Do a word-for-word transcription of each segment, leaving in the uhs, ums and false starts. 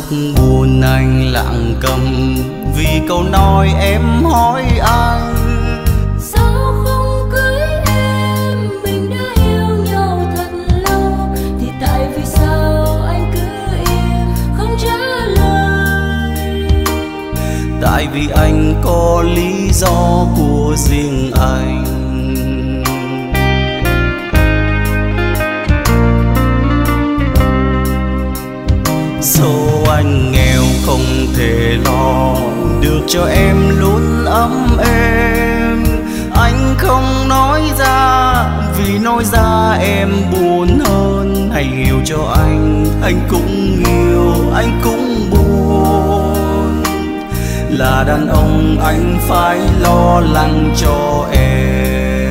buồn anh lặng câm vì câu nói em hỏi anh. Sao không cưới em, mình đã yêu nhau thật lâu, thì tại vì sao anh cứ im không trả lời? Tại vì anh có lý do của riêng anh. Số anh nghèo không thể lo được cho em luôn ấm êm. Anh không nói ra vì nói ra em buồn hơn. Hãy hiểu cho anh, anh cũng yêu, anh cũng buồn. Là đàn ông anh phải lo lắng cho em.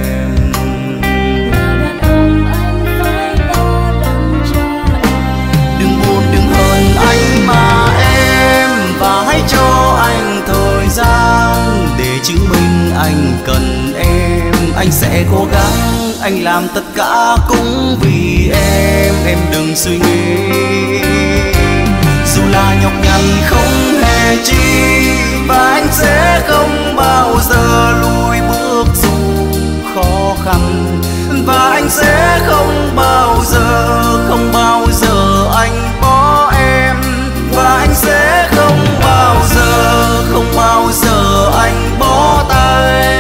Anh mà em, và hãy cho anh thời gian để chứng minh anh cần em. Anh sẽ cố gắng, anh làm tất cả cũng vì em. Em đừng suy nghĩ, dù là nhọc nhằn không hề chi, và anh sẽ không bao giờ lùi bước dù khó khăn. Và anh sẽ không bao giờ, không bao giờ anh bỏ em. Và anh sẽ không bao giờ, không bao giờ anh bỏ tay.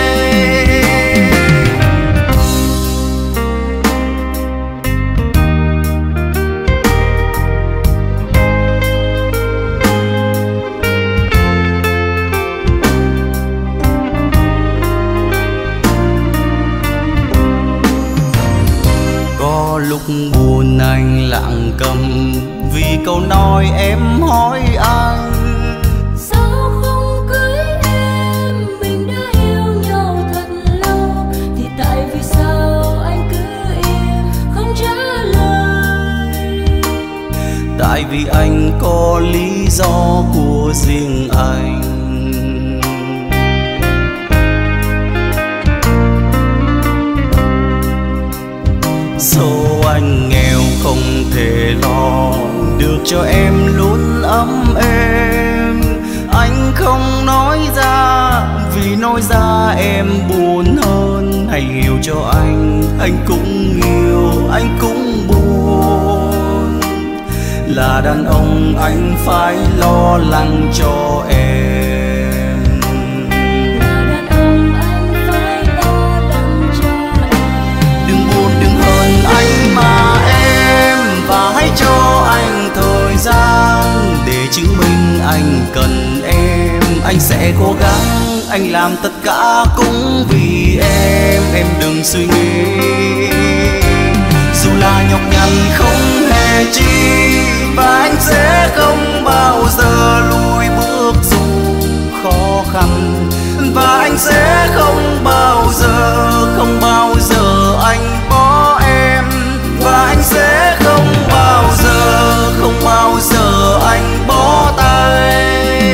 Có lúc buồn anh lặng câm vì câu nói em hỏi anh. Sao không cưới em, mình đã yêu nhau thật lâu, thì tại vì sao anh cứ im không trả lời? Tại vì anh có lý do của riêng anh. Số anh nghèo không thể lo được cho em luôn ấm êm. Anh không nói ra vì nói ra em buồn hơn. Hãy hiểu cho anh, anh cũng yêu, anh cũng buồn. Là đàn ông anh phải lo lắng cho em. Anh mà em, và hãy cho anh thời gian để chứng minh anh cần em. Anh sẽ cố gắng, anh làm tất cả cũng vì em. Em đừng suy nghĩ, dù là nhọc nhằn không hề chi, và anh sẽ không bao giờ lùi bước dù khó khăn. Và anh sẽ không bao giờ, không bao giờ anh bỏ em. Và anh sẽ không bao giờ, không bao giờ anh bỏ tay.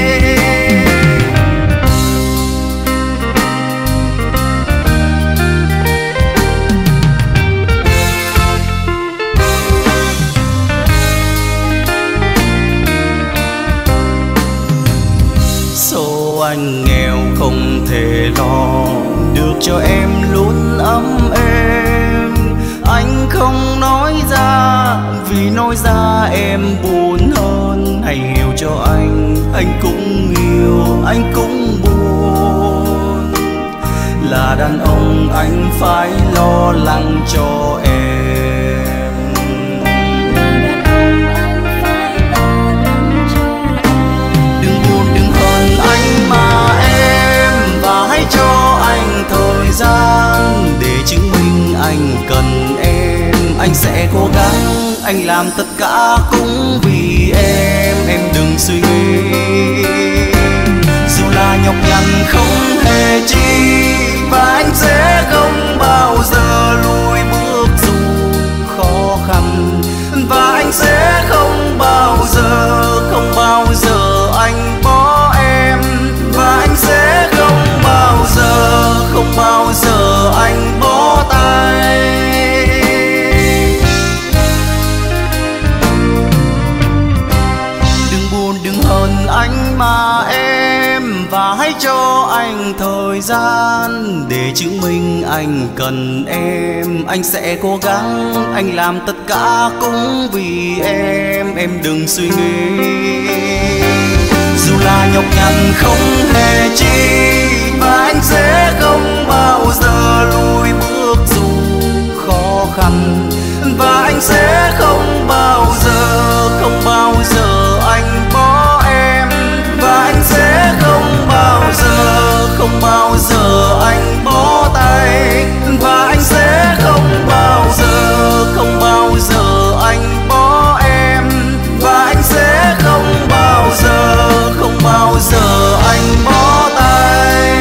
Số anh nghèo không thể lo được cho em luôn ấm êm. Anh không nói ra vì nói ra em buồn hơn. Hãy hiểu cho anh, anh cũng yêu, anh cũng buồn. Là đàn ông anh phải lo lắng cho em. Đừng buồn đừng hờn anh mà em, và hãy cho anh thời gian để chứng minh anh cần em. Anh sẽ cố gắng, anh làm tất cả cũng vì em. Em đừng suy nghĩ, dù là nhọc nhằn không hề chi, và anh sẽ không bao giờ lùi bước dù khó khăn. Và anh sẽ không bao giờ, không bao giờ anh bỏ em. Và anh sẽ không bao giờ, không bao giờ anh bỏ tay. anh cần em, anh sẽ cố gắng, anh làm tất cả cũng vì em. Em đừng suy nghĩ, dù là nhọc nhằn không hề chi, và anh sẽ không bao giờ lùi bước dù khó khăn. Và anh sẽ không bao giờ, không bao giờ anh bỏ em. Và anh sẽ không bao giờ, không bao giờ anh bỏ tay. Và anh sẽ không bao giờ, không bao giờ anh bỏ em. Và anh sẽ không bao giờ, không bao giờ anh bỏ tay.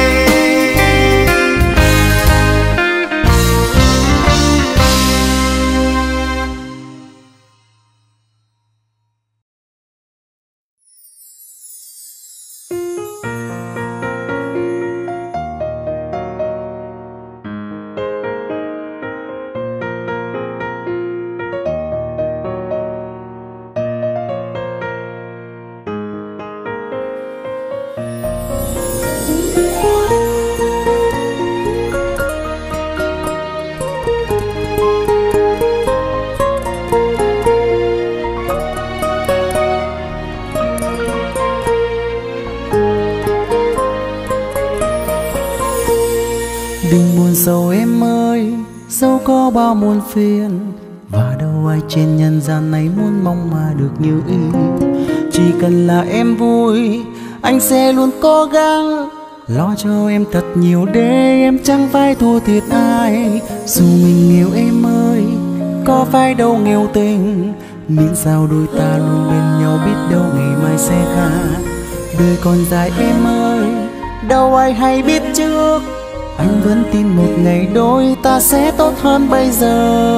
Đừng buồn sầu em ơi, dẫu có bao muôn phiền, và đâu ai trên nhân gian này muốn mong mà được như ý. Chỉ cần là em vui, anh sẽ luôn cố gắng lo cho em thật nhiều để em chẳng phải thua thiệt ai. Dù mình nghèo em ơi, có phải đâu nghèo tình, miễn sao đôi ta luôn bên nhau, biết đâu ngày mai sẽ khác. Đời còn dài em ơi, đâu ai hay biết trước, anh vẫn tin một ngày đôi ta sẽ tốt hơn bây giờ.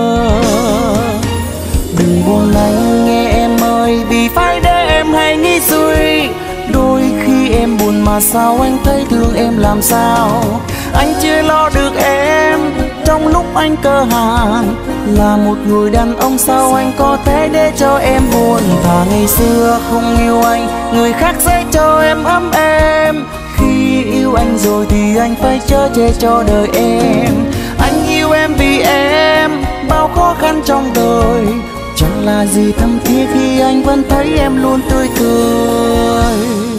Đừng buồn anh nghe em ơi, vì phải để em hay nghĩ suy. Đôi khi em buồn mà sao anh thấy thương em làm sao. Anh chưa lo được em trong lúc anh cơ hàn, là một người đàn ông sao anh có thể để cho em buồn. Thà ngày xưa không yêu anh, người khác sẽ cho em ấm êm. Khi yêu anh rồi thì anh phải chở che cho đời em. Anh yêu em vì em bao khó khăn trong đời, chẳng là gì thâm thiết khi anh vẫn thấy em luôn tươi cười.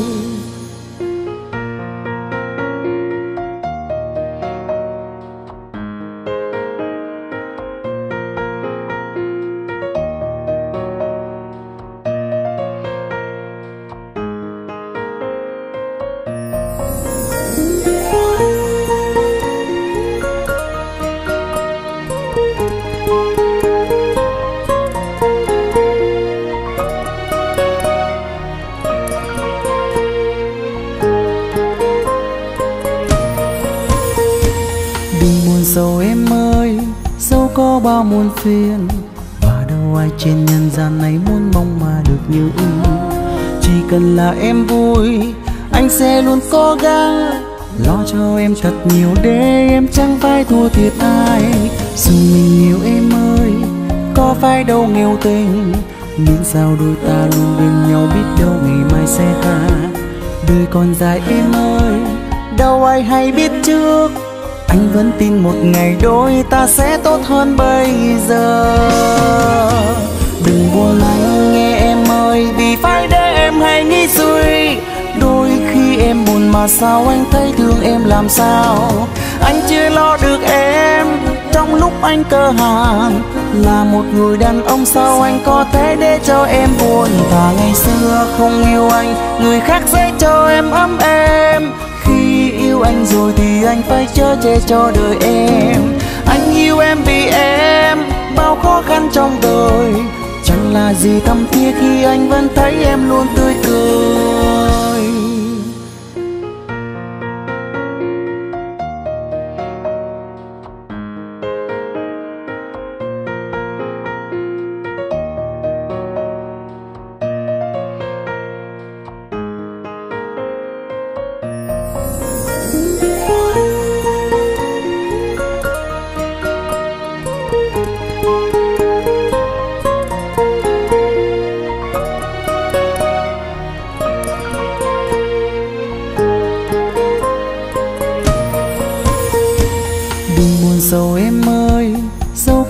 Dẫu em ơi, dẫu có bao muôn phiền, và đâu ai trên nhân gian này muốn mong mà được như ý. Chỉ cần là em vui, anh sẽ luôn cố gắng lo cho em thật nhiều để em chẳng phải thua thiệt ai. Dù mình yêu em ơi, có phải đâu nghèo tình, miễn sao đôi ta luôn bên nhau, biết đâu ngày mai sẽ khác. Đời còn dài em ơi, đâu ai hay biết trước, anh vẫn tin một ngày đôi ta sẽ tốt hơn bây giờ. Đừng buồn anh nghe em ơi, vì phải để em hay nghĩ suy. Đôi khi em buồn mà sao anh thấy thương em làm sao. Anh chưa lo được em trong lúc anh cơ hàn, là một người đàn ông sao anh có thể để cho em buồn. Thà ngày xưa không yêu anh, người khác sẽ cho em ấm êm. Khi yêu anh rồi thì anh phải chở che cho đời em. Anh yêu em vì em bao khó khăn trong đời, chẳng là gì thâm thiết khi anh vẫn thấy em luôn tươi cười.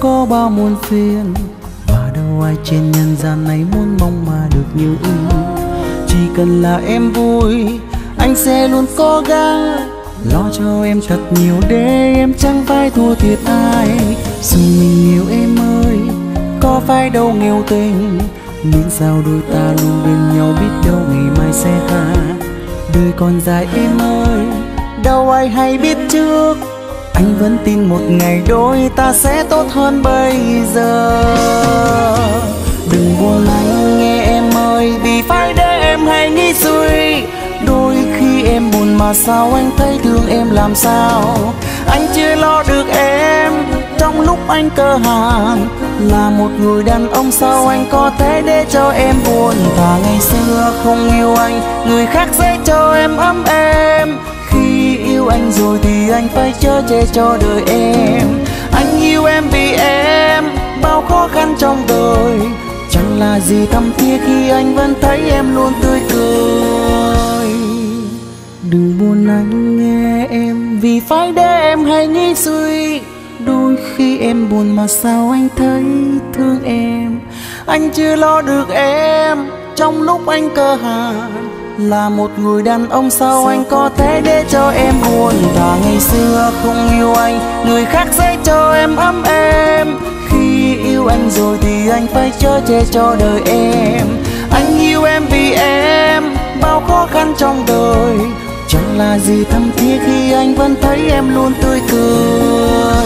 có bao muôn phiền, và đâu ai trên nhân gian này muốn mong mà được như ý. Chỉ cần là em vui, anh sẽ luôn cố gắng lo cho em thật nhiều để em chẳng phải thua thiệt ai. Dù mình yêu em ơi, có phải đâu nghèo tình, miễn sao đôi ta luôn bên nhau, biết đâu ngày mai sẽ khác. Đời còn dài em ơi, đâu ai hay biết trước, anh vẫn tin một ngày đôi ta sẽ tốt hơn bây giờ. Đừng buồn anh nghe em ơi, vì phải để em hay nghĩ suy. Đôi khi em buồn mà sao anh thấy thương em làm sao. Anh chưa lo được em trong lúc anh cơ hàn, là một người đàn ông sao anh có thể để cho em buồn. Thà ngày xưa không yêu anh, người khác sẽ cho em ấm êm. Khi yêu anh rồi thì anh phải chở che cho đời em. Anh yêu em vì em bao khó khăn trong đời, chẳng là gì thâm thiết khi anh vẫn thấy em luôn tươi cười. Đừng buồn anh nghe em, vì phải để em hay nghĩ suy. Đôi khi em buồn mà sao anh thấy thương em. Anh chưa lo được em trong lúc anh cơ hàn, là một người đàn ông sao anh có thể để cho em buồn. Thà ngày xưa không yêu anh, người khác sẽ cho em ấm êm. Khi yêu anh rồi thì anh phải chở che cho đời em. Anh yêu em vì em bao khó khăn trong đời, chẳng là gì thâm thiết khi anh vẫn thấy em luôn tươi cười.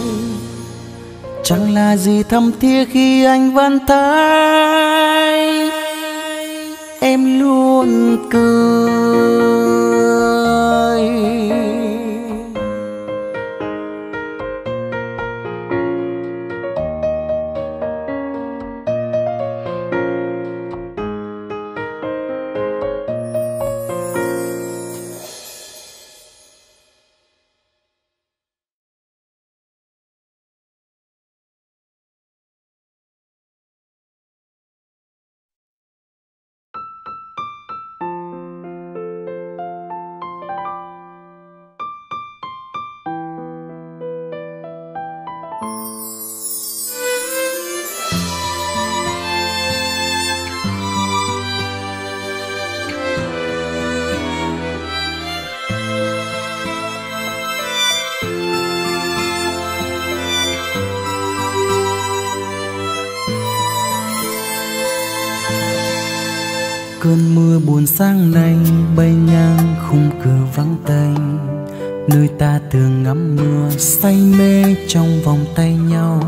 Chẳng là gì thâm thiết khi anh vẫn thấy em luôn cười. Cơn mưa buồn sáng nay bay ngang khung cửa vắng tênh, nơi ta thường ngắm mưa say mê trong vòng tay nhau.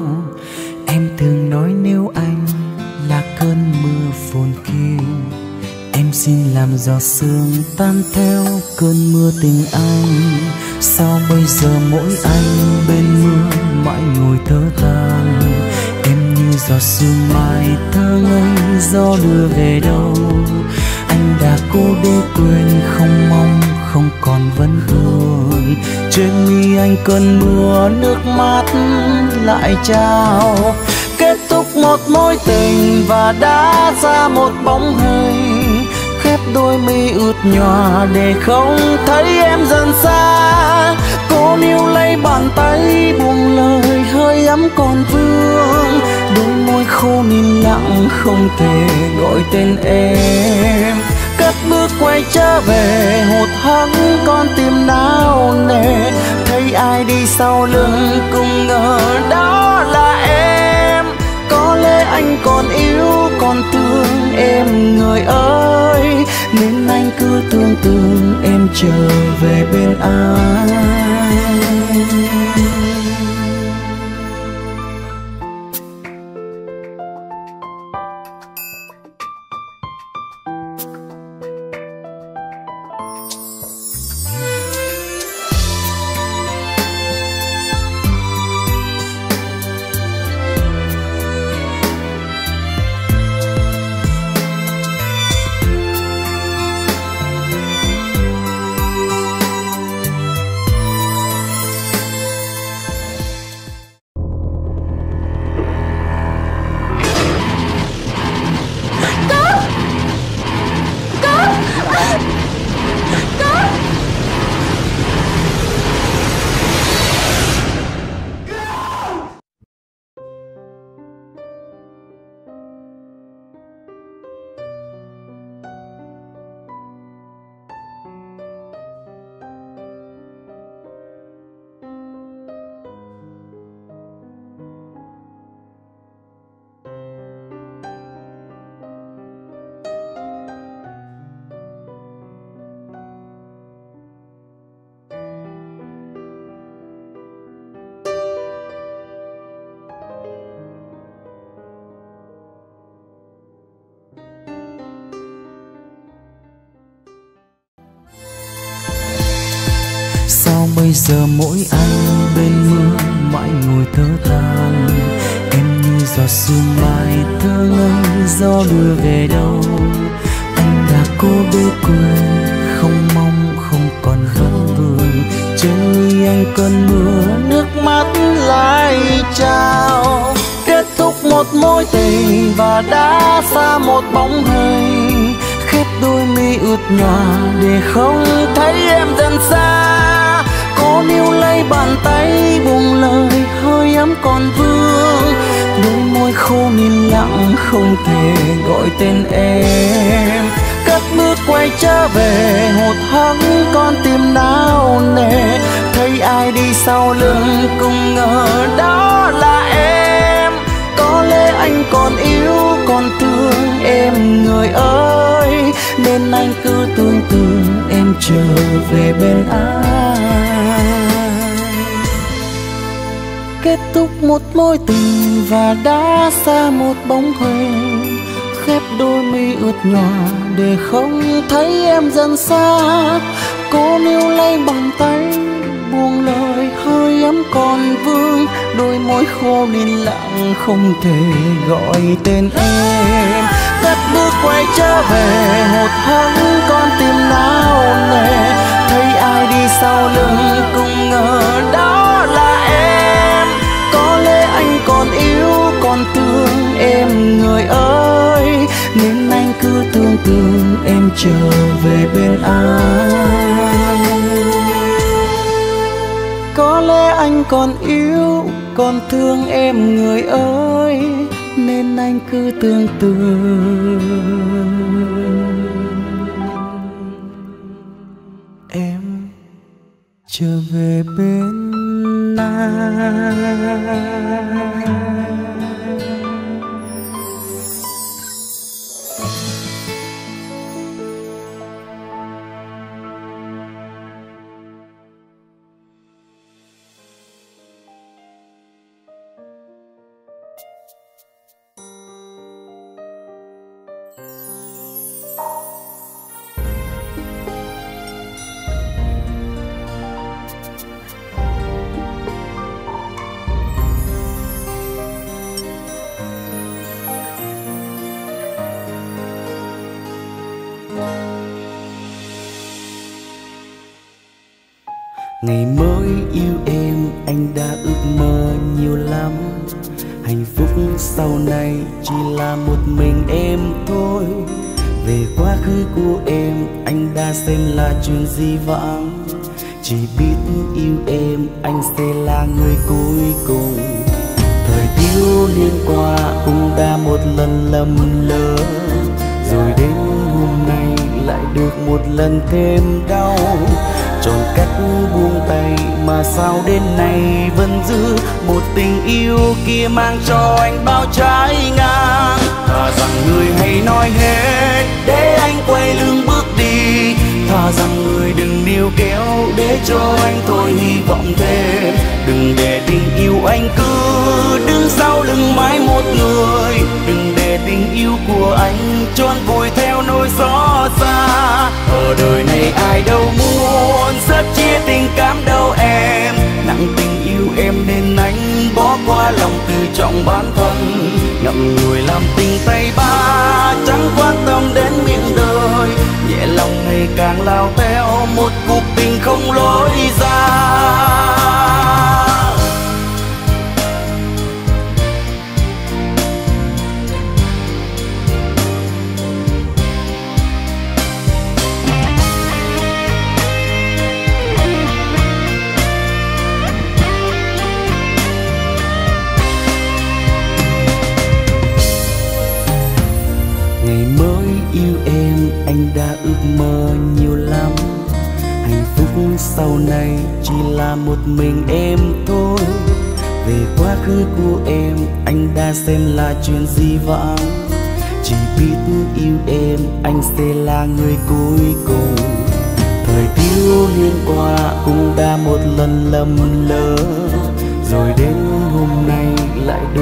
Em thường nói nếu anh là cơn mưa phồn kia, em xin làm giọt sương tan theo cơn mưa tình anh. Sao bây giờ mỗi anh bên mưa mãi ngồi thở than, em như giọt sương mai thơ ngây gió đưa về đâu. Anh đã cố để quên không mong không còn vẫn thương, trên mi anh cơn mưa nước mắt lại trao. Kết thúc một mối tình và đã ra một bóng hình, khép đôi mi ướt nhòa để không thấy em dần xa. Cô níu lấy bàn tay buông lời hơi ấm còn vương, đôi môi khô nín lặng không thể gọi tên em. Cất bước quay trở về hụt hẫng con tim nao nề, thấy ai đi sau lưng cũng ngờ đó là em. Có lẽ anh còn yêu còn thương em người ơi, nên anh cứ thương tưởng em trở về bên anh. bây giờ mỗi anh bên mưa mãi ngồi thở than. Em như giọt sương mai thơ ngây gió đưa về đâu. Anh đã cố để quên, không mong không còn vẫn vương. Trên mi anh cơn mưa nước mắt lại trao. Kết thúc một mối tình và đã xa một bóng hình. Khép đôi mi ướt nhòa để không thấy em dần xa. Cố níu lấy bàn tay buông lời hơi ấm còn vương. Đôi môi khô nín lặng không thể gọi tên em. Cất bước quay trở về hụt hẫng con tim nao nề. Thấy ai đi sau lưng cũng ngờ đó là em. Có lẽ anh còn yêu còn thương em người ơi, nên anh cứ tưởng tượng em trở về bên anh. Kết thúc một mối tình và đã xa một bóng hình. Khép đôi mi ướt nhòa để không thấy em dần xa. Cố níu lấy bàn tay buông lời hơi ấm còn vương. Đôi môi khô nín lặng không thể gọi tên em. Cất bước quay trở về hụt hẫng con tim nao nề. Thấy ai đi sau lưng cũng ngờ đó là em. Có lẽ anh còn yêu còn thương em người ơi, nên anh cứ tưởng tượng em trở về bên anh. Có lẽ anh còn yêu còn thương em người ơi, nên anh cứ tưởng tượng em trở về bên anh. Ngày mới yêu em anh đã ước mơ nhiều lắm. Hạnh phúc sau này chỉ là một mình em thôi. Về quá khứ của em anh đã xem là chuyện di vãng. Chỉ biết yêu em anh sẽ là người cuối cùng. Thời thiếu niên qua cũng đã một lần lầm lỡ, rồi đến hôm nay lại được một lần thêm đau. Chọn cách buông tay mà sao đến nay vẫn giữ một tình yêu kia mang cho anh bao trái ngang. Thà rằng người hãy nói hết để anh quay lưng bước đi. Thà rằng người đừng níu kéo để cho anh thôi hy vọng thêm. Đừng để tình yêu anh cứ đứng sau lưng mãi một người. Đừng để tình yêu của anh trốn vùi theo nỗi xót xa. Ở đời này ai đâu muốn sớt chia tình cảm đâu em. Nặng tình yêu em nên anh bỏ qua lòng tự trọng bản thân. Ngậm ngùi làm tình tay ba chẳng quan tâm đến miệng đời. Nhẹ lòng ngày càng lao theo một cuộc tình không lối ra. Ngày mới yêu em anh đã ước mơ nhiều lắm. Hạnh phúc sau này chỉ là một mình em thôi. Về quá khứ của em anh đã xem là chuyện di vãng. Chỉ biết yêu em anh sẽ là người cuối cùng. Thời thiếu niên qua cũng đã một lần lầm lỡ, rồi đến hôm nay lại được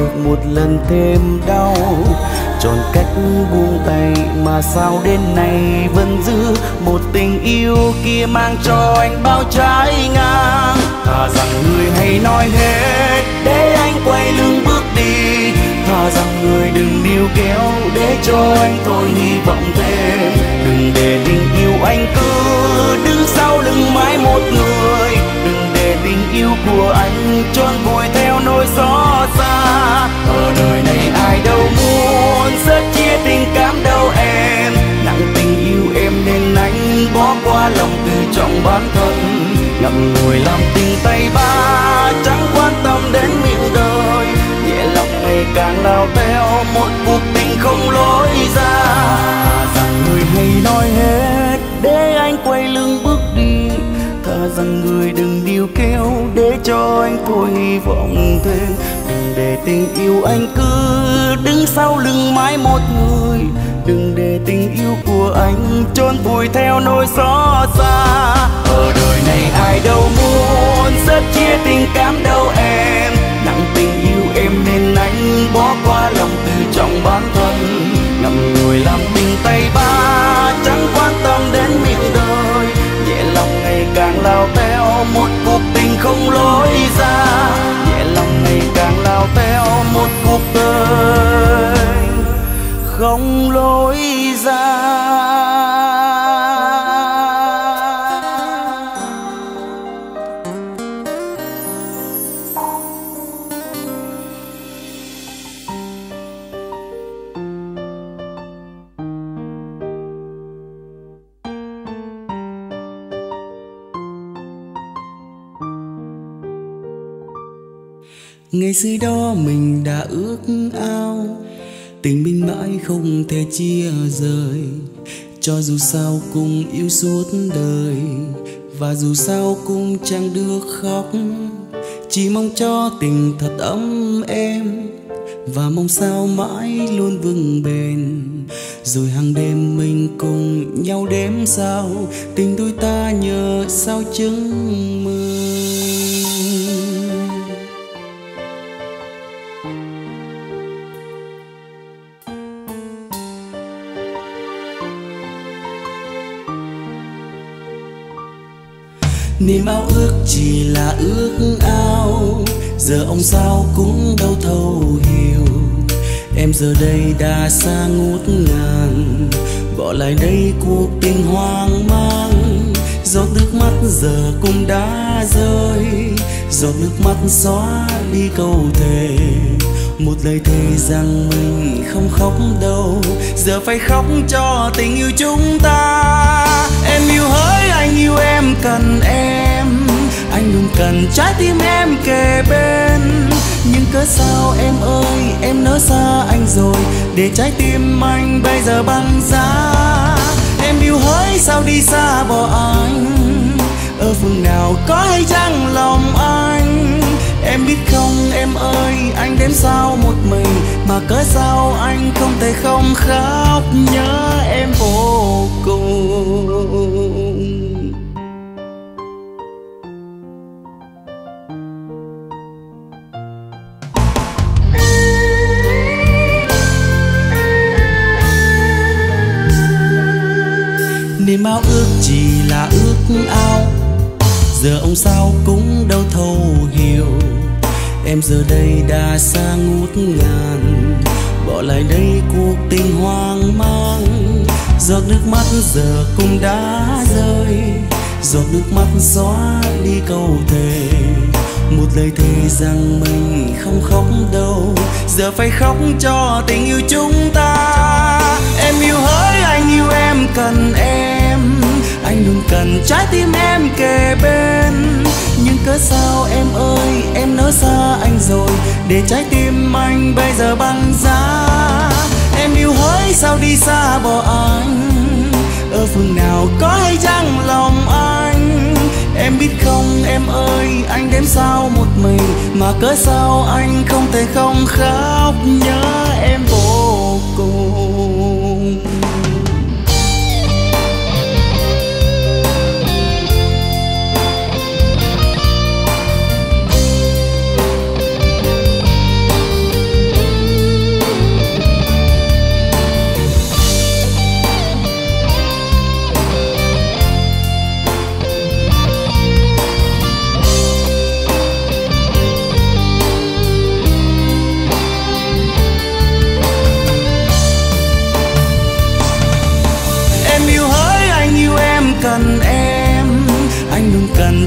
được một lần thêm đau. Chọn cách buông tay mà sao đến nay vẫn giữ một tình yêu kia mang cho anh bao trái ngang. Thà rằng người hãy nói hết để anh quay lưng bước đi, thà rằng người đừng níu kéo để cho anh thôi hy vọng thêm. Đừng để tình yêu anh cứ đứng sau lưng mãi một người, đừng để tình yêu của anh trốn vùi theo nỗi xót xa. Ở đời này ai đâu muốn rất chia tình cảm đâu em, nặng tình yêu em nên anh bỏ qua lòng tự trọng bản thân. Ngậm ngùi làm tình tay ba chẳng quan tâm đến miệng đời, nhẹ lòng ngày càng lao theo một cuộc tình không lối ra. Thà rằng người hãy nói hết để anh quay lưng bước đi, thà rằng người đừng níu kéo để cho anh thôi hy vọng thêm. Đừng để tình yêu anh cứ đứng sau lưng mãi một người, đừng để tình yêu của anh trốn vùi theo nỗi xót xa. Ở đời này ai đâu muốn rất chia tình cảm đâu em, nặng tình yêu em nên anh bỏ qua lòng tự trọng bản thân. Ngậm ngùi làm tình tay ba chẳng quan tâm đến miệng đời, nhẹ lòng ngày càng lao theo một cuộc tình không lối ra, nhẹ lòng ngày càng lao theo một cuộc tình không lối ra. Ngày xưa đó mình đã ước ao tình mình mãi không thể chia rời, cho dù sao cùng yêu suốt đời, và dù sao cũng chẳng được khóc. Chỉ mong cho tình thật ấm êm, và mong sao mãi luôn vững bền. Rồi hàng đêm mình cùng nhau đếm sao tình đôi ta nhờ sao chứng mơ. Niềm ao ước chỉ là ước ao, giờ ông sao cũng đâu thấu hiểu. Em giờ đây đã xa ngút ngàn, bỏ lại đây cuộc tình hoang mang. Giọt nước mắt giờ cũng đã rơi, giọt nước mắt xóa đi câu thề. Một lời thề rằng mình không khóc đâu, giờ phải khóc cho tình yêu chúng ta. Em yêu hỡi anh yêu em cần em, anh luôn cần trái tim em kề bên. Nhưng cớ sao em ơi em nỡ xa anh rồi, để trái tim anh bây giờ băng giá. Em yêu hỡi sao đi xa bỏ anh, ở phương nào có hay chăng lòng anh. Em biết không em ơi anh đến sao một mình, mà cớ sao anh không thể không khóc nhớ em vô cùng. Niềm ao ước chỉ là ước ao, giờ ông sao cũng đâu thấu hiểu. Em giờ đây đã xa ngút ngàn, bỏ lại đây cuộc tình hoang mang. Giọt nước mắt giờ cũng đã rơi, giọt nước mắt xóa đi câu thề. Một lời thề rằng mình không khóc đâu, giờ phải khóc cho tình yêu chúng ta. Em yêu hỡi anh yêu em cần em, anh luôn cần trái tim em kề bên. Nhưng cớ sao em ơi em nỡ xa anh rồi, để trái tim anh bây giờ băng giá. Em yêu hỡi sao đi xa bỏ anh, ở phương nào có hay chăng lòng anh. Em biết không em ơi anh đếm sao một mình, mà cớ sao anh không thể không khóc nhớ em vô cùng.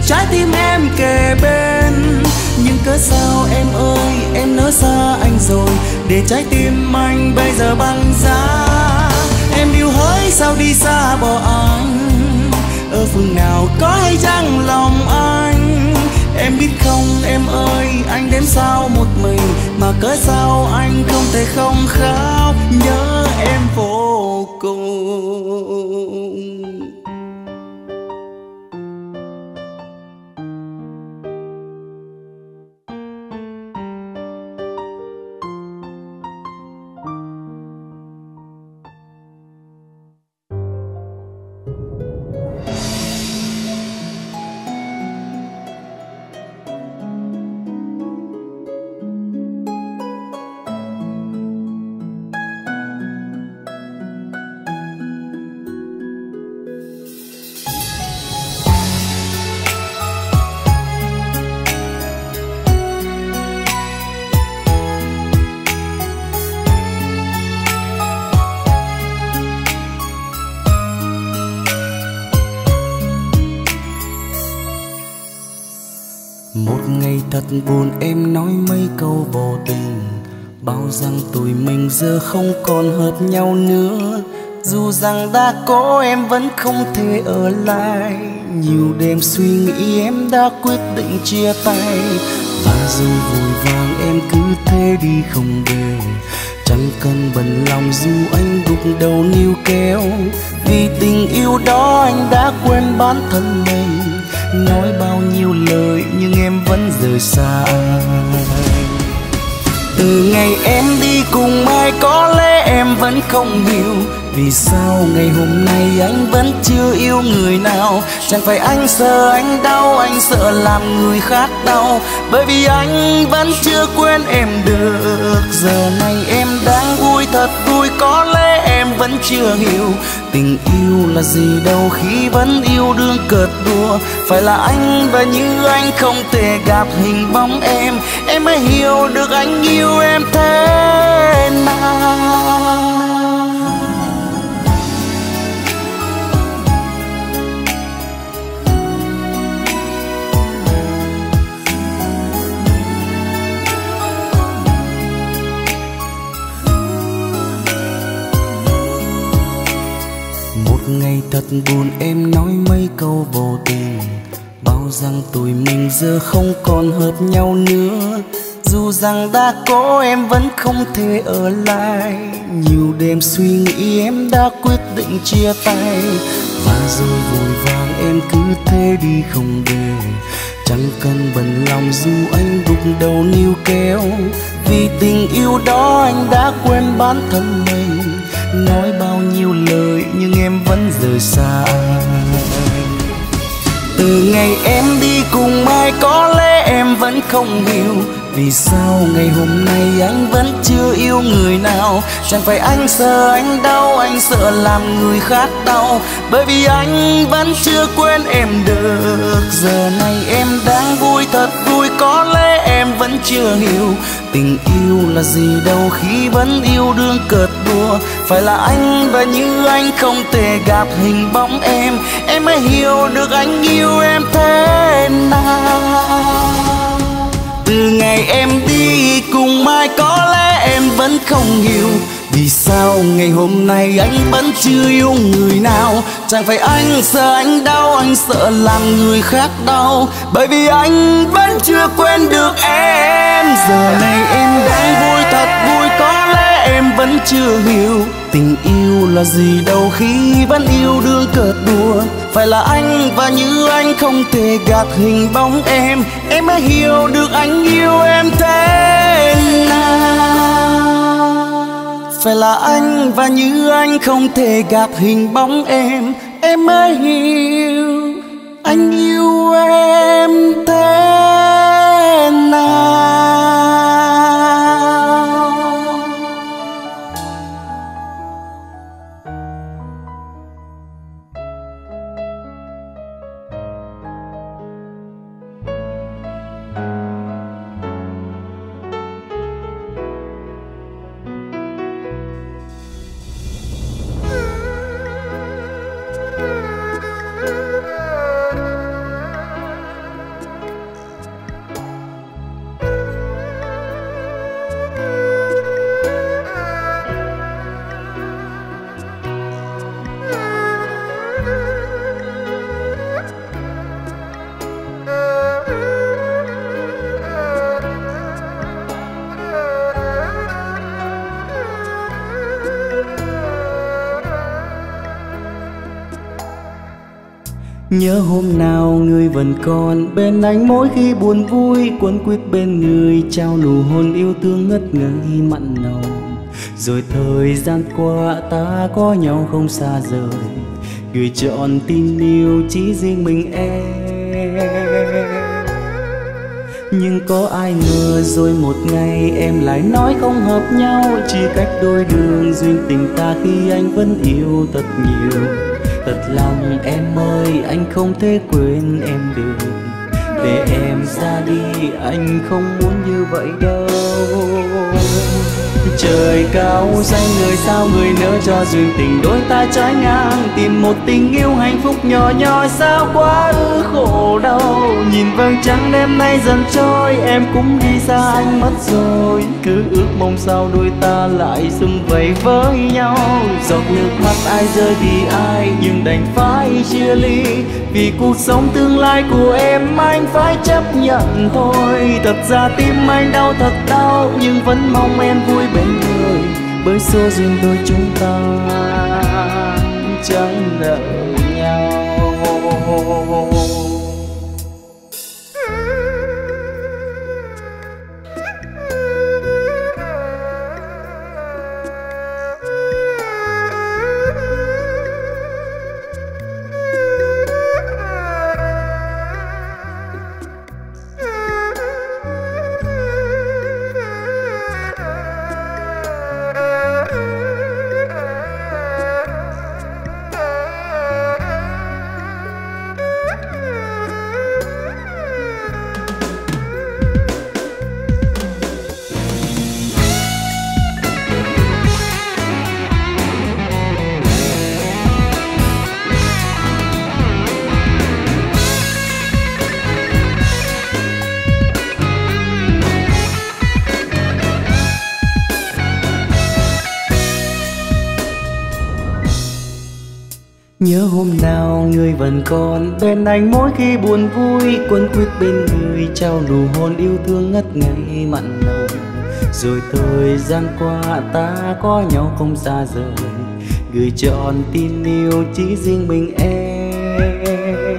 trái tim em kề bên. Nhưng cớ sao em ơi, em nỡ xa anh rồi, để trái tim anh bây giờ băng giá. Em yêu hỡi sao đi xa bỏ anh, ở phương nào có hay chăng lòng anh. Em biết không em ơi, anh đến sao một mình, mà cớ sao anh không thể không khóc nhớ em vô cùng. Một ngày thật buồn em nói mấy câu vô tình, bao rằng tụi mình giờ không còn hợp nhau nữa. Dù rằng đã có em vẫn không thể ở lại, nhiều đêm suy nghĩ em đã quyết định chia tay. Và rồi vội vàng em cứ thế đi không về, chẳng cần bận lòng dù anh gục đầu níu kéo. Vì tình yêu đó anh đã quên bản thân mình, nói bao nhiêu lời nhưng em vẫn rời xa anh. Từ ngày em đi cùng ai có lẽ em vẫn không hiểu, vì sao ngày hôm nay anh vẫn chưa yêu người nào. Chẳng phải anh sợ anh đau, anh sợ làm người khác đau, bởi vì anh vẫn chưa quên em được. Giờ này em đang vui thật vui, có lẽ em vẫn chưa hiểu tình yêu là gì đâu khi vẫn yêu đương cợt đùa. Phải là anh và như anh không thể gặp hình bóng em, em mới hiểu được anh yêu em thế nào. Ngày thật buồn em nói mấy câu vô tình, bao rằng tụi mình giờ không còn hợp nhau nữa. Dù rằng đã có em vẫn không thể ở lại, nhiều đêm suy nghĩ em đã quyết định chia tay. Và rồi vội vàng em cứ thế đi không về, chẳng cần bận lòng dù anh gục đầu níu kéo. Vì tình yêu đó anh đã quên bản thân mình, nói bao nhiêu lời nhưng em vẫn rời xa anh. Từ ngày em đi cùng ai có lẽ em vẫn không hiểu, vì sao ngày hôm nay anh vẫn chưa yêu người nào. Chẳng phải anh sợ anh đau, anh sợ làm người khác đau, bởi vì anh vẫn chưa quên em được. Giờ này em đang vui thật vui, có lẽ em vẫn chưa hiểu tình yêu là gì đâu khi vẫn yêu đương cợt đùa. Phải là anh và như anh không thể gặp hình bóng em, em mới hiểu được anh yêu em thế nào. Từ ngày em đi cùng ai có lẽ em vẫn không hiểu, vì sao ngày hôm nay anh vẫn chưa yêu người nào. Chẳng phải anh sợ anh đau, anh sợ làm người khác đau, bởi vì anh vẫn chưa quên được em. Giờ này em đang vui thật vui, có lẽ em vẫn chưa hiểu tình yêu là gì đâu khi vẫn yêu đương cợt đùa. Phải là anh và như anh không thể gạt hình bóng em, em mới hiểu được anh yêu em thế nào. Phải là anh và như anh không thể gạt hình bóng em, em mới hiểu anh yêu em thế nào. Nhớ hôm nào người vẫn còn bên anh, mỗi khi buồn vui quấn quýt bên người, trao nụ hôn yêu thương ngất ngây mặn nồng. Rồi thời gian qua ta có nhau không xa rời, gửi trọn tin yêu chỉ riêng mình em. Nhưng có ai ngờ rồi một ngày em lại nói không hợp nhau, chia cách đôi đường duyên tình ta khi anh vẫn yêu thật nhiều. Thật lòng em ơi, anh không thể quên em được, để em ra đi anh không muốn như vậy đâu. Trời cao xanh người sao người nỡ cho duyên tình đôi ta trái ngang, tìm một tình yêu hạnh phúc nhỏ nhoi sao quá ư khổ đau. Nhìn vầng trăng đêm nay dần trôi, em cũng đi xa anh mất rồi, cứ ước mong sao đôi ta lại sum vầy với nhau. Giọt nước mắt ai rơi vì ai nhưng đành phải chia ly, vì cuộc sống tương lai của em anh phải chấp nhận thôi. Thật ra tim anh đau thật đau nhưng vẫn mong em vui bên người, bởi số duyên đôi chúng ta chẳng nợ nhau. Nhớ hôm nào người vẫn còn bên anh, mỗi khi buồn vui quấn quýt bên người, trao nụ hôn yêu thương ngất ngây mặn nồng. Rồi thời gian qua ta có nhau không xa rời, gửi trọn tin yêu chỉ riêng mình em.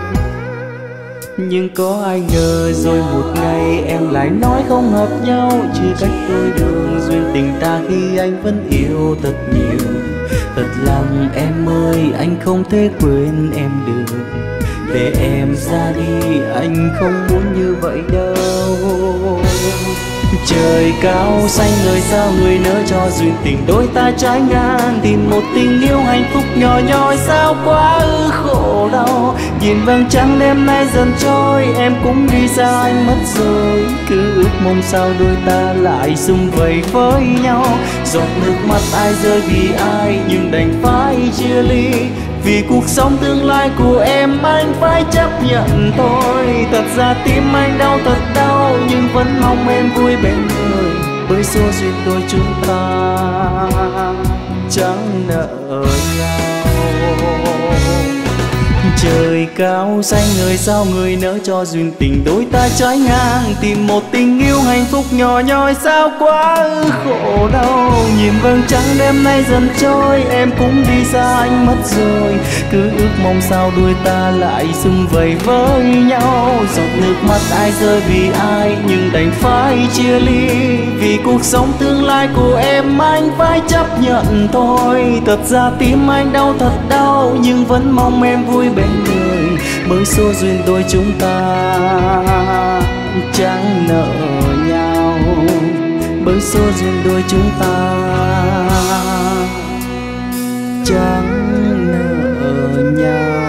Nhưng có ai ngờ rồi một ngày em lại nói không hợp nhau, chia cách đôi đường duyên tình ta khi anh vẫn yêu thật nhiều. Thật lòng em ơi, anh không thể quên em được, để em ra đi anh không muốn như vậy đâu. Trời cao xanh người sao người nỡ cho duyên tình đôi ta trái ngang, tìm một tình yêu hạnh phúc nhỏ nhoi sao quá ư khổ đau. Nhìn vầng trăng đêm nay dần trôi, em cũng đi xa anh mất rồi, cứ ước mong sao đôi ta lại sum vầy với nhau. Giọt nước mắt ai rơi vì ai nhưng đành phải chia ly, vì cuộc sống tương lai của em anh phải chấp nhận thôi. Thật ra tim anh đau thật đau nhưng vẫn mong em vui bên người, bởi số duyên đôi chúng ta chẳng nợ nhau. Trời cao xanh người sao người nỡ cho duyên tình đôi ta trái ngang, tìm một tình yêu hạnh phúc nhỏ nhoi sao quá ư khổ đau. Nhìn vầng trăng đêm nay dần trôi, em cũng đi xa anh mất rồi, cứ ước mong sao đôi ta lại sum vầy với nhau. Giọt nước mắt ai rơi vì ai nhưng đành phải chia ly, vì cuộc sống tương lai của em anh phải chấp nhận thôi. Thật ra tim anh đau thật đau nhưng vẫn mong em vui bên người, bởi số duyên đôi chúng ta chẳng nợ nhau, bởi số duyên đôi chúng ta chẳng nợ nhau.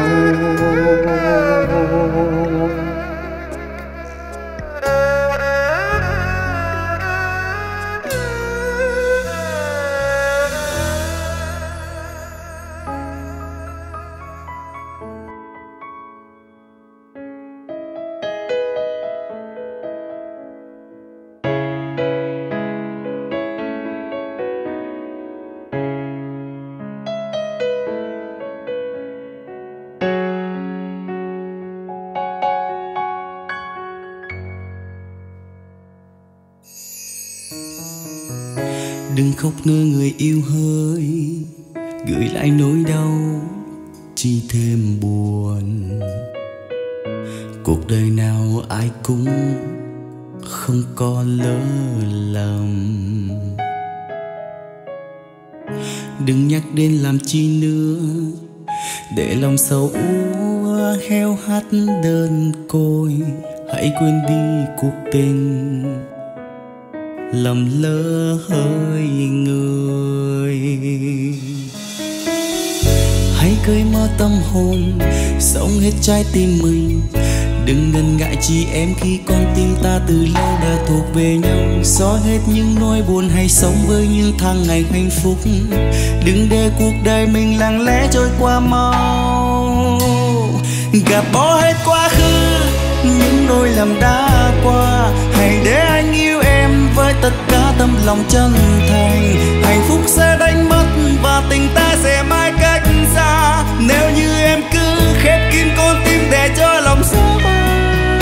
Đừng khóc nữa người yêu hỡi, gửi lại nỗi đau chi thêm buồn. Cuộc đời nào ai cũng không có lỡ lầm. Đừng nhắc đến làm chi nữa, để lòng sầu úa heo hắt đơn côi. Hãy quên đi cuộc tình lầm lỡ hơi người. Hãy cởi mở tâm hồn, sống hết trái tim mình. Đừng ngần ngại chị em khi con tim ta từ lâu đã thuộc về nhau. Xóa hết những nỗi buồn, hay sống với những tháng ngày hạnh phúc. Đừng để cuộc đời mình lặng lẽ trôi qua mau. Gạt bỏ hết quá khứ, những nỗi lầm đã qua. Hãy để anh yêu em với tất cả tâm lòng chân thành. Hạnh phúc sẽ đánh mất và tình ta sẽ mãi cách xa. Nếu như em cứ khép kín con tim để cho lòng xa bay.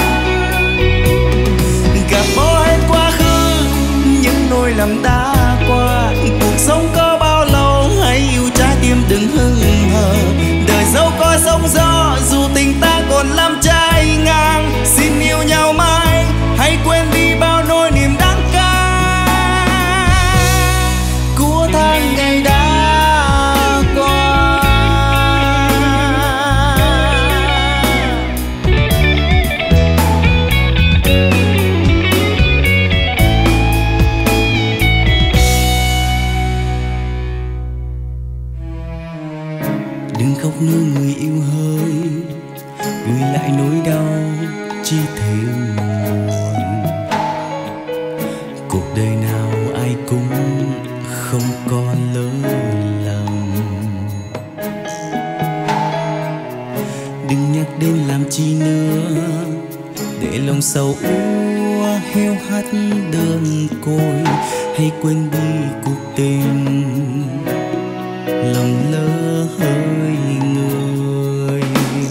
Gạt bỏ hết quá khứ, những nỗi lầm đã qua. Cuộc sống có bao lâu, hãy yêu trái tim đừng hững hờ. Đời dẫu có sóng gió, dù tình ta còn lắm trái ngang. Xin yêu nhau mãi, hãy quên đi bao nỗi niềm đắng cay của tháng ngày đã qua. Đừng khóc nữa người yêu hỡi, gửi lại nỗi đau chi thêm buồn. Cuộc đời nào ai cũng không có lỡ lầm. Đừng nhắc đến làm chi nữa, để lòng sầu úa heo hắt đơn côi. Hãy quên đi cuộc tình lầm lỡ hơi người.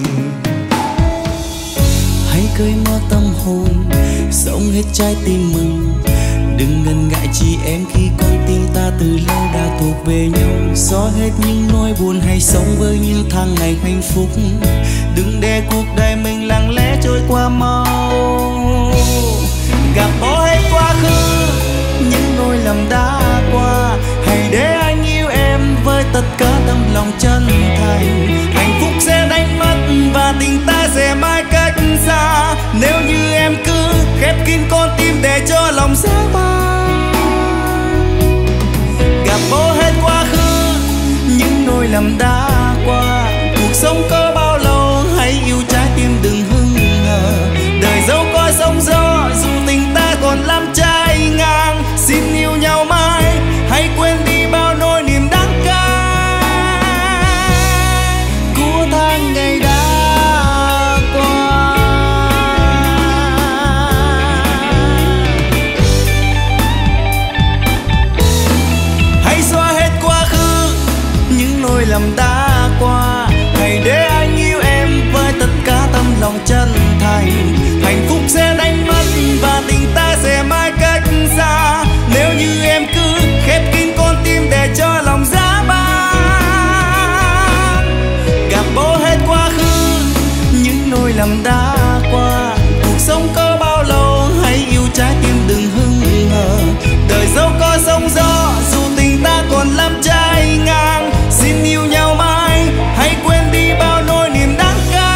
Hãy cởi mở tâm hồn, sống hết trái tim mình. Đừng ngần ngại chị em khi con tim ta từ lâu đã thuộc về nhau. Xóa hết những nỗi buồn, hay sống với những tháng ngày hạnh phúc. Đừng để cuộc đời mình lặng lẽ trôi qua mau. Gạt bỏ hết quá khứ, những nỗi lầm đã qua. Hãy để anh yêu em với tất cả tâm lòng chân thành. Hạnh phúc sẽ đánh mất và tình ta sẽ mãi cách xa. Nếu như em cứ khép kín con tim để cho lòng xa bay. Gạt bỏ hết quá khứ, những nỗi lầm đã qua. Cuộc sống có bao lâu, hãy yêu trái tim đừng hững hờ. Đời dẫu có sóng gió, dù tình ta còn lắm trái ngang. Xin yêu nhau mãi, hãy quên đi bao nỗi niềm đắng cay của tháng ngày đã qua. Hãy xóa hết quá khứ, những nỗi lầm đã qua. Hãy để anh yêu em với tất cả tâm lòng chân thành. Hạnh phúc sẽ đánh mất và tình ta sẽ mãi cách xa. Nếu như em cứ khép kín con tim để cho lòng giá băng. Gạt bỏ hết quá khứ, những nỗi lầm đã qua. Cuộc sống có bao lâu, hãy yêu trái tim đừng hững hờ. Đời dẫu có sóng gió, dù tình ta còn lắm trái ngang. Xin yêu nhau mãi, hãy quên đi bao nỗi niềm đắng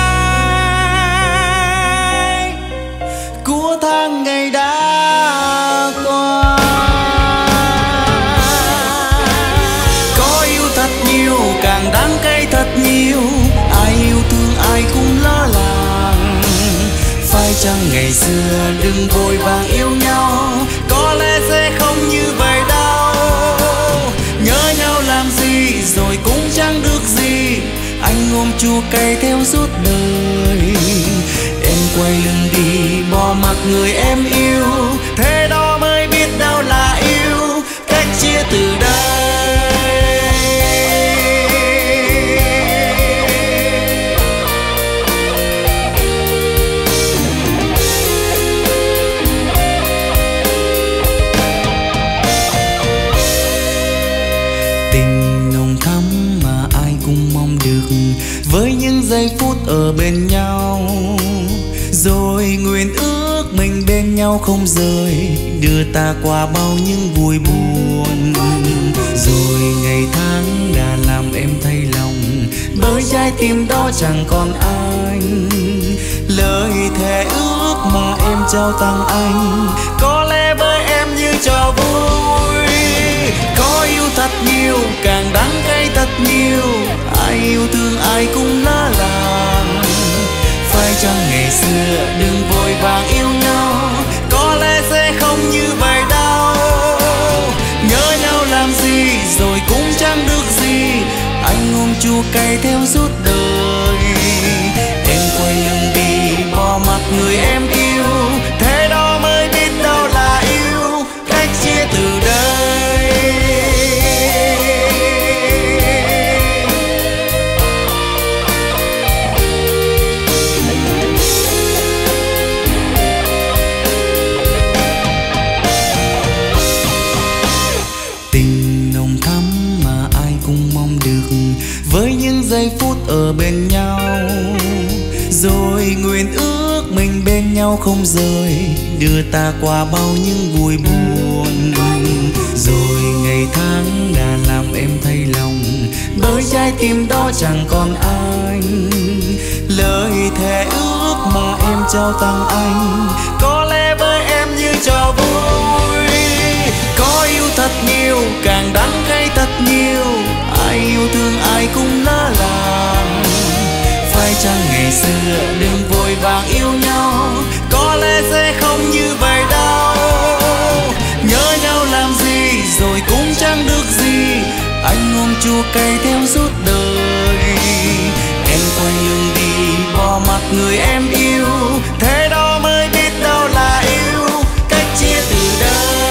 cay của tháng ngày đã qua. Có yêu thật nhiều, càng đắng cay thật nhiều. Ai yêu thương ai cũng lo lắng. Phải chăng ngày xưa đừng vội vàng yêu nhau, có lẽ sẽ không như vậy đâu. Nhớ nhau làm gì rồi cũng chẳng được gì. Anh ôm chua cay theo suốt đời. Em quay lưng đi bỏ mặc người em yêu. Thế đó mới biết đâu là yêu, cách chia từ đây. Tình nồng thắm mà ai cũng mong được với những giây phút ở bên nhau. Rồi nguyện ước mình bên nhau không rời, đưa ta qua bao những vui buồn. Rồi ngày tháng đã làm em thay lòng, bởi trái tim đó chẳng còn anh. Lời thề ước mà em trao tặng anh, có lẽ với em như trò vui. Có yêu thật nhiều, càng đắng cay thật nhiều, ai yêu thương ai cũng lỡ làng. Phải chăng ngày xưa đừng vội vàng yêu nhau, có lẽ sẽ không như vậy đâu. Nhớ nhau làm gì rồi cũng chẳng được gì, anh ôm chua cay theo suốt đời. Em quay lưng đi bỏ mặc người em yêu, thế đó mới biết đâu là yêu, cách chia từ đây. Tình nồng thắm mà ai cũng mong được với những giây phút ở bên nhau. Rồi nguyện ước mình bên nhau không rời, đưa ta qua bao những vui buồn. Rồi ngày tháng đã làm em thay lòng, bởi trái tim đó chẳng còn anh. Lời thề ước mà em trao tặng anh, có lẽ với em như trò vui. Có yêu thật nhiều, càng đắng cay thật nhiều, ai yêu thương ai cũng lỡ làng. Phải chăng ngày xưa đừng vội vàng yêu nhau, có lẽ sẽ không như vậy đâu. Nhớ nhau làm gì rồi cũng chẳng được gì, anh ôm chua cay theo suốt đời. Em quay lưng đi bỏ mặc người em yêu, thế đó mới biết đâu là yêu, cách chia từ đây.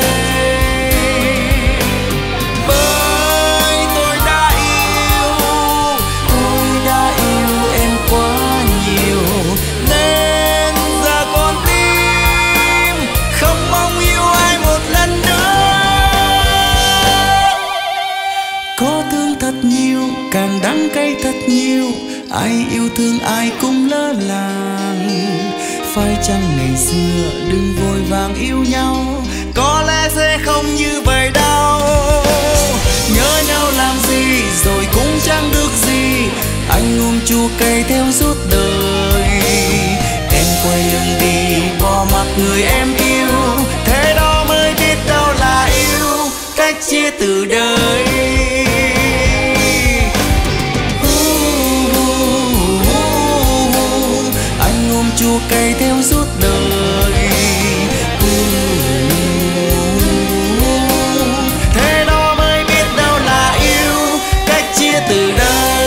Bởi tôi đã yêu, tôi đã yêu em quá nhiều, nên giờ con tim không mong yêu ai một lần nữa. Có thương thật nhiều, càng đắng cay thật nhiều, ai yêu thương ai cũng lỡ làng. Phải chăng ngày xưa đừng vội vàng yêu nhau, có lẽ sẽ không như vậy đâu. Nhớ nhau làm gì rồi cũng chẳng được gì, anh ôm chua cay theo suốt đời. Em quay lưng đi bỏ mặc người em yêu, thế đó mới biết đâu là yêu, cách chia từ đời. Anh ôm chua cay theo suốt đời, thế đó mới biết đâu là yêu, cách chia từ đây.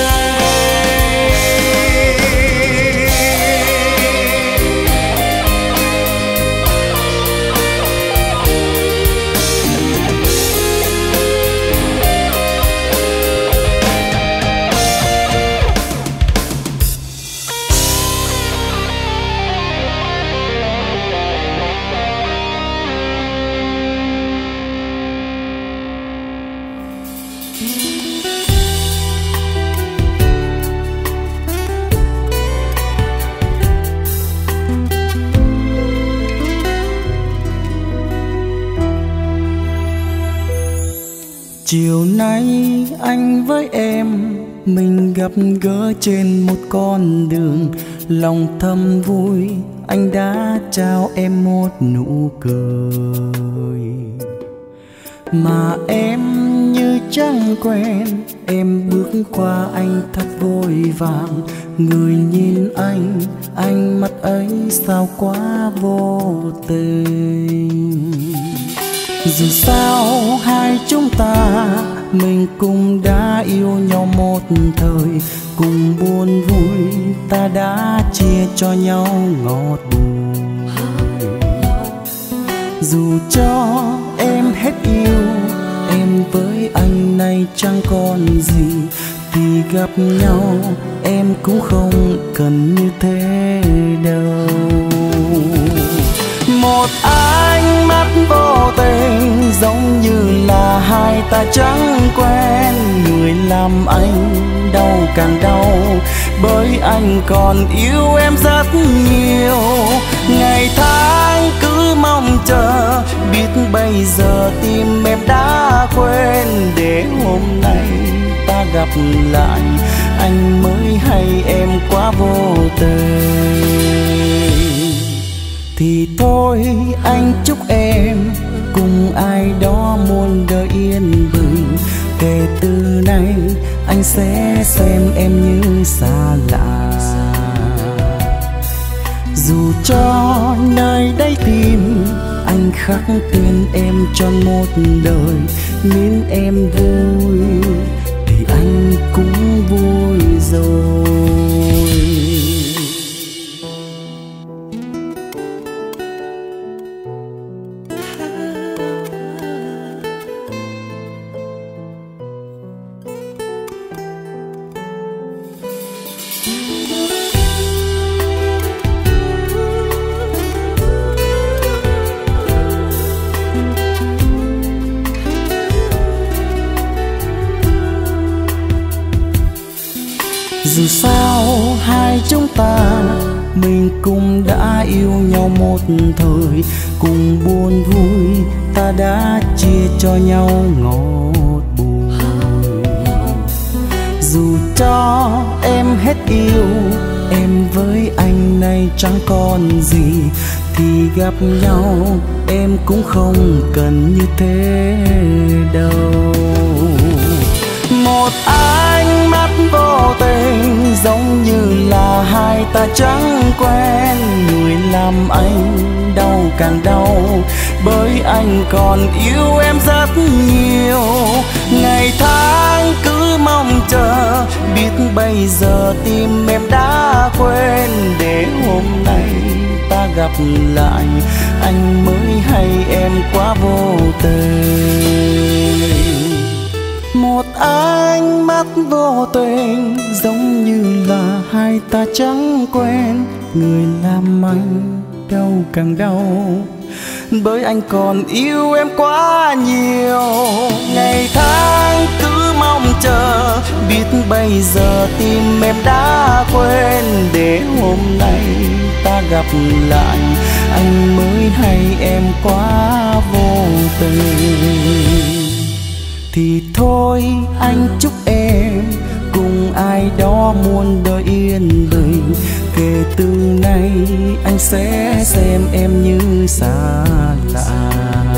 Chiều nay anh với em mình gặp gỡ trên một con đường, lòng thầm vui anh đã trao em một nụ cười. Mà em như chẳng quen, em bước qua anh thật vội vàng. Người nhìn anh, ánh mắt ấy sao quá vô tình. Dù sao hai chúng ta mình cũng đã yêu nhau một thời, cùng buồn vui ta đã chia cho nhau ngọt bùi. Dù cho em hết yêu, em với anh này chẳng còn gì, thì gặp nhau em cũng không cần như thế đâu. Một ánh mắt vô tình giống như là hai hai ta chẳng quen, người làm anh đau càng đau, bởi anh còn yêu em rất nhiều. Ngày tháng cứ mong chờ, biết bây giờ tim em đã quên, để hôm nay ta gặp lại anh mới hay em quá vô tình. Thì thôi anh chúc em cùng ai đó muôn đời yên bình, kể từ nay anh sẽ xem em như xa lạ. Dù cho nơi đây tìm anh khắc tên em tròn một đời, miễn em vui thì anh cũng vui rồi. Dù sao hai chúng ta mình cũng đã yêu nhau một thời, cùng buồn vui ta đã chia cho nhau ngọt bùi. Dù cho em hết yêu, em với anh nay chẳng còn gì, thì gặp nhau em cũng không cần như thế đâu. Một ánh mắt vô tình giống như là hai ta chẳng quen, người làm anh đau càng đau, bởi anh còn yêu em rất nhiều. Ngày tháng cứ mong chờ, biết bây giờ tim em đã quên, để hôm nay ta gặp lại anh mới hay em quá vô tình. Một ánh mắt vô tình giống như là hai ta chẳng quen, người làm anh đau càng đau, bởi anh còn yêu em quá nhiều. Ngày tháng cứ mong chờ, biết bây giờ tim em đã quên, để hôm nay ta gặp lại anh mới hay em quá vô tình. Thì thôi anh chúc em cùng ai đó muôn đời yên bình, kể từ nay anh sẽ xem em như xa lạ.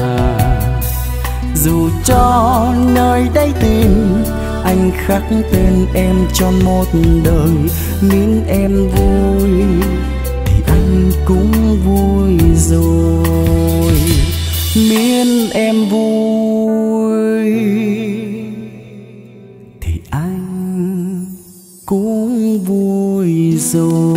Dù cho nơi đây tìm anh khắc tên em cho một đời, miễn em vui thì anh cũng vui rồi, miễn em vui thì anh cũng vui rồi.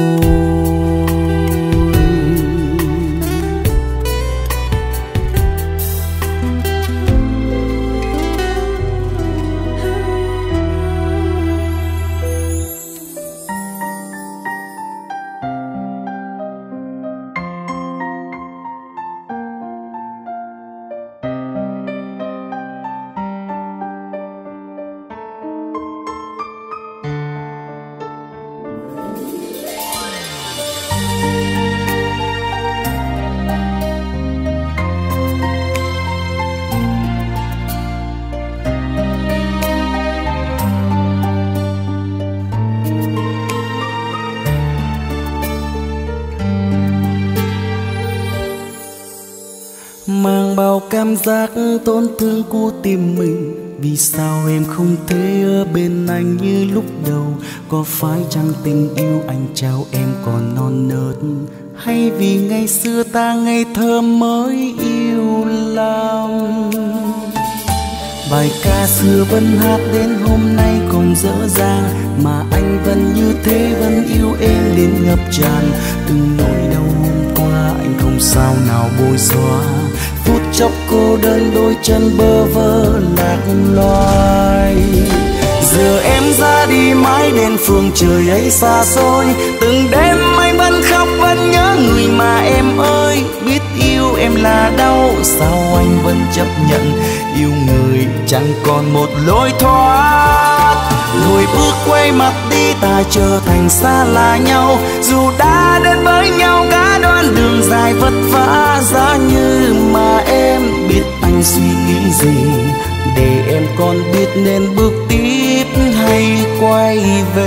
Mang bao cảm giác tổn thương của tim mình, vì sao em không thể ở bên anh như lúc đầu? Có phải chăng tình yêu anh trao em còn non nớt, hay vì ngày xưa ta ngây thơ mới yêu lắm? Bài ca xưa vẫn hát đến hôm nay còn dở dang, mà anh vẫn như thế, vẫn yêu em đến ngập tràn. Từng nỗi đau hôm qua anh không sao nào bôi xóa, phút chốc cô đơn đôi chân bơ vơ lạc loài. Giờ em ra đi mãi đến phương trời ấy xa xôi, từng đêm anh vẫn khóc vẫn nhớ người mà em ơi. Biết yêu em là đau, sao anh vẫn chấp nhận yêu người chẳng còn một lối thoát. Lùi bước quay mặt đi, ta trở thành xa lạ nhau. Dù đã đến với nhau cả đoạn đường dài vất vả, giá như mà em biết anh suy nghĩ gì, để em còn biết nên bước tiếp hay quay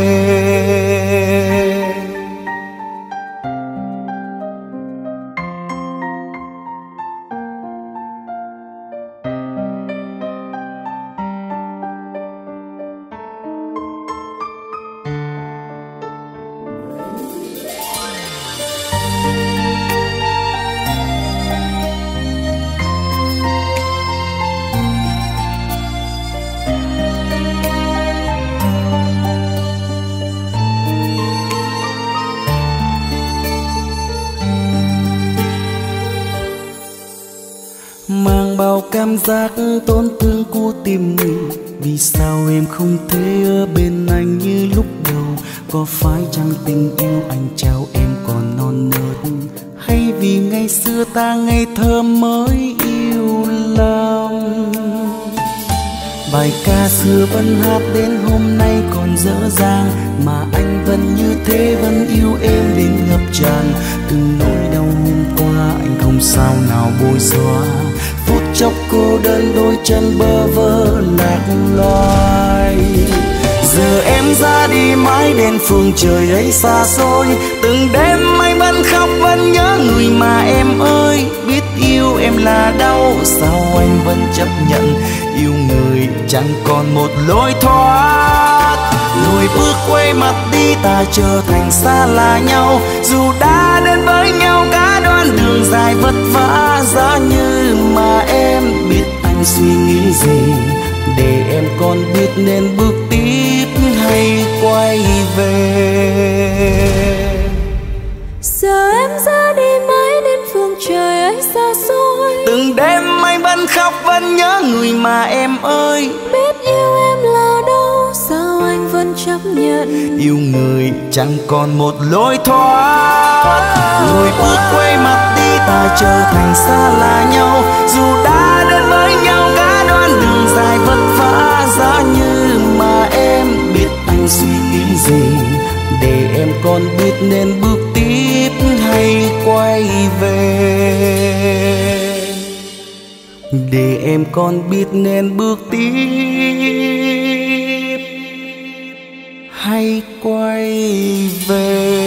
về. Mang bao cảm giác tổn thương của tim mình, vì sao em không thể ở bên anh như lúc đầu? Có phải chăng tình yêu anh trao em còn non nớt, hay vì ngày xưa ta ngây thơ mới yêu lòng? Bài ca xưa vẫn hát đến hôm nay còn dở dang, mà anh vẫn như thế, vẫn yêu em đến ngập tràn. Từng nỗi đau hôm qua anh không sao nào bôi xóa, phút chốc cô đơn đôi chân bơ vơ lạc loài. Giờ em ra đi mãi đến phương trời ấy xa xôi, từng đêm anh vẫn khóc vẫn nhớ người mà em ơi. Biết yêu em là đau, sao anh vẫn chấp nhận yêu người chẳng còn một lối thoát. Lùi bước quay mặt đi, ta trở thành xa lạ nhau. Dù đã đến với nhau cả đoạn đường dài vất vả, giá như mà em biết anh suy nghĩ gì, để em còn biết nên bước tiếp hay quay về. Giờ em ra đi mãi đến phương trời ấy xa xôi, từng đêm anh vẫn khóc vẫn nhớ người mà em ơi. biết yêu em là đâu, sao anh vẫn chấp nhận yêu người chẳng còn một lối thoát. Lùi bước quay mặt đi, ta trở thành xa lạ nhau. Dù đã đến với nhau cả đoạn đường dài vất vả, giá như mà em biết anh suy nghĩ gì, để em còn biết nên bước tiếp hay quay về. Để em còn biết nên bước tiếp hay quay về.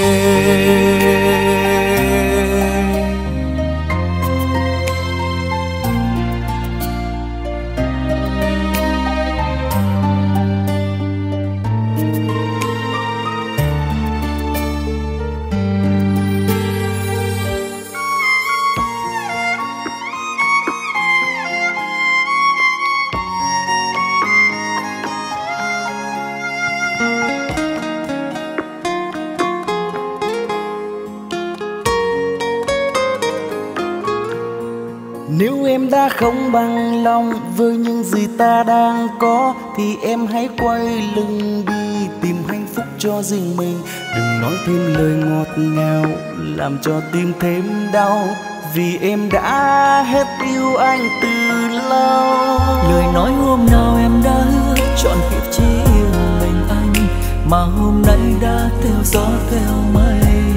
Nếu em đã không bằng lòng với những gì ta đang có, thì em hãy quay lưng đi tìm hạnh phúc cho riêng mình. Đừng nói thêm lời ngọt ngào làm cho tim thêm đau, vì em đã hết yêu anh từ lâu. Lời nói hôm nào em đã hứa chọn kiếp chỉ yêu mình anh, mà hôm nay đã theo gió theo mây.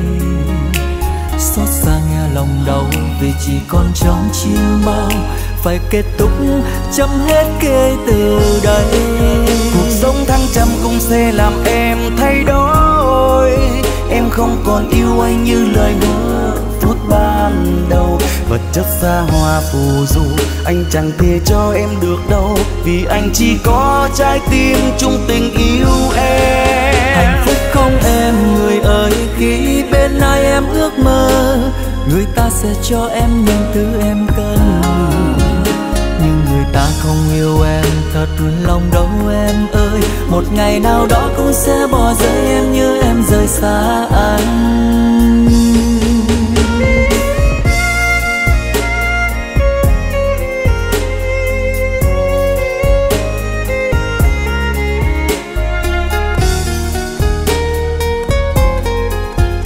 Xót xa nghe lòng đau vì chỉ còn trong chiêm bao, phải kết thúc chấm hết kể từ đây. Cuộc sống thăng trầm cũng sẽ làm em thay đổi. Em không còn yêu anh như lời hứa phút ban đầu. Vật chất xa hoa phù du anh chẳng thể cho em được đâu, vì anh chỉ có trái tim chung tình yêu em. Hạnh phúc không em người ơi, khi bên ai em ước mơ, người ta sẽ cho em những thứ em cần. Nhưng người ta không yêu em thật lòng đâu em ơi, một ngày nào đó cũng sẽ bỏ rơi em như em rời xa anh.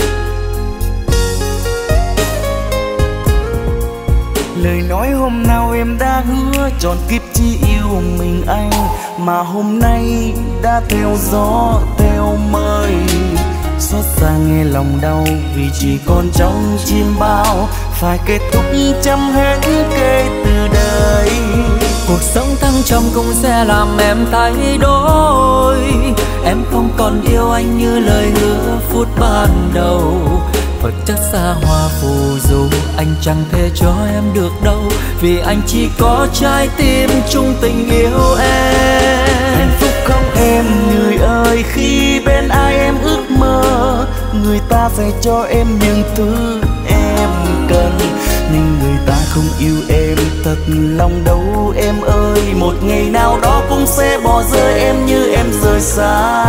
Lời nói hôm nào em đã hứa tròn kiếp chỉ yêu mình anh, mà hôm nay đã theo gió theo mây. Xót xa nghe lòng đau vì chỉ còn trong chim bao, phải kết thúc chấm hết kể từ đây. Cuộc sống thăng trầm cũng sẽ làm em thay đổi. Em không còn yêu anh như lời hứa phút ban đầu. Vật chất xa hoa phù du, anh chẳng thể cho em được đâu, vì anh chỉ có trái tim chung tình yêu em. Hạnh phúc không em người ơi, khi bên ai em ước mơ, người ta sẽ cho em những thứ em cần, nhưng người ta không yêu em thật lòng đâu em ơi. Một ngày nào đó cũng sẽ bỏ rơi em như em rời xa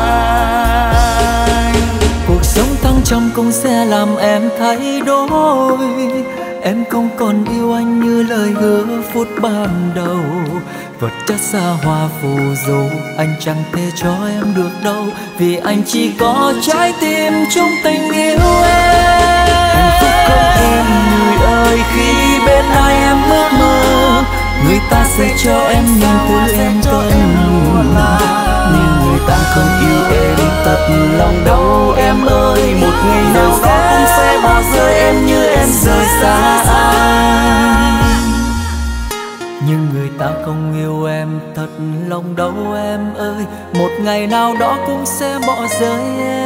anh. Cuộc sống thăng trầm cũng sẽ làm em thay đổi. Em không còn yêu anh như lời hứa phút ban đầu. Vật chất xa hoa phù du, anh chẳng thể cho em được đâu, vì anh chỉ có trái tim chung tình yêu em. Hạnh phúc không em người ơi, khi bên ai em ước mơ, người ta sẽ cho em những thứ em cần, nhưng người ta không yêu em thật lòng đâu em ơi. Một ngày nào đó cũng sẽ bỏ rơi em như em rời xa anh. Nhưng người ta không yêu em thật lòng đâu em ơi. Một ngày nào đó cũng sẽ bỏ rơi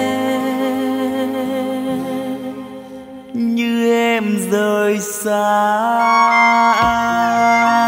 em như em rời xa anh.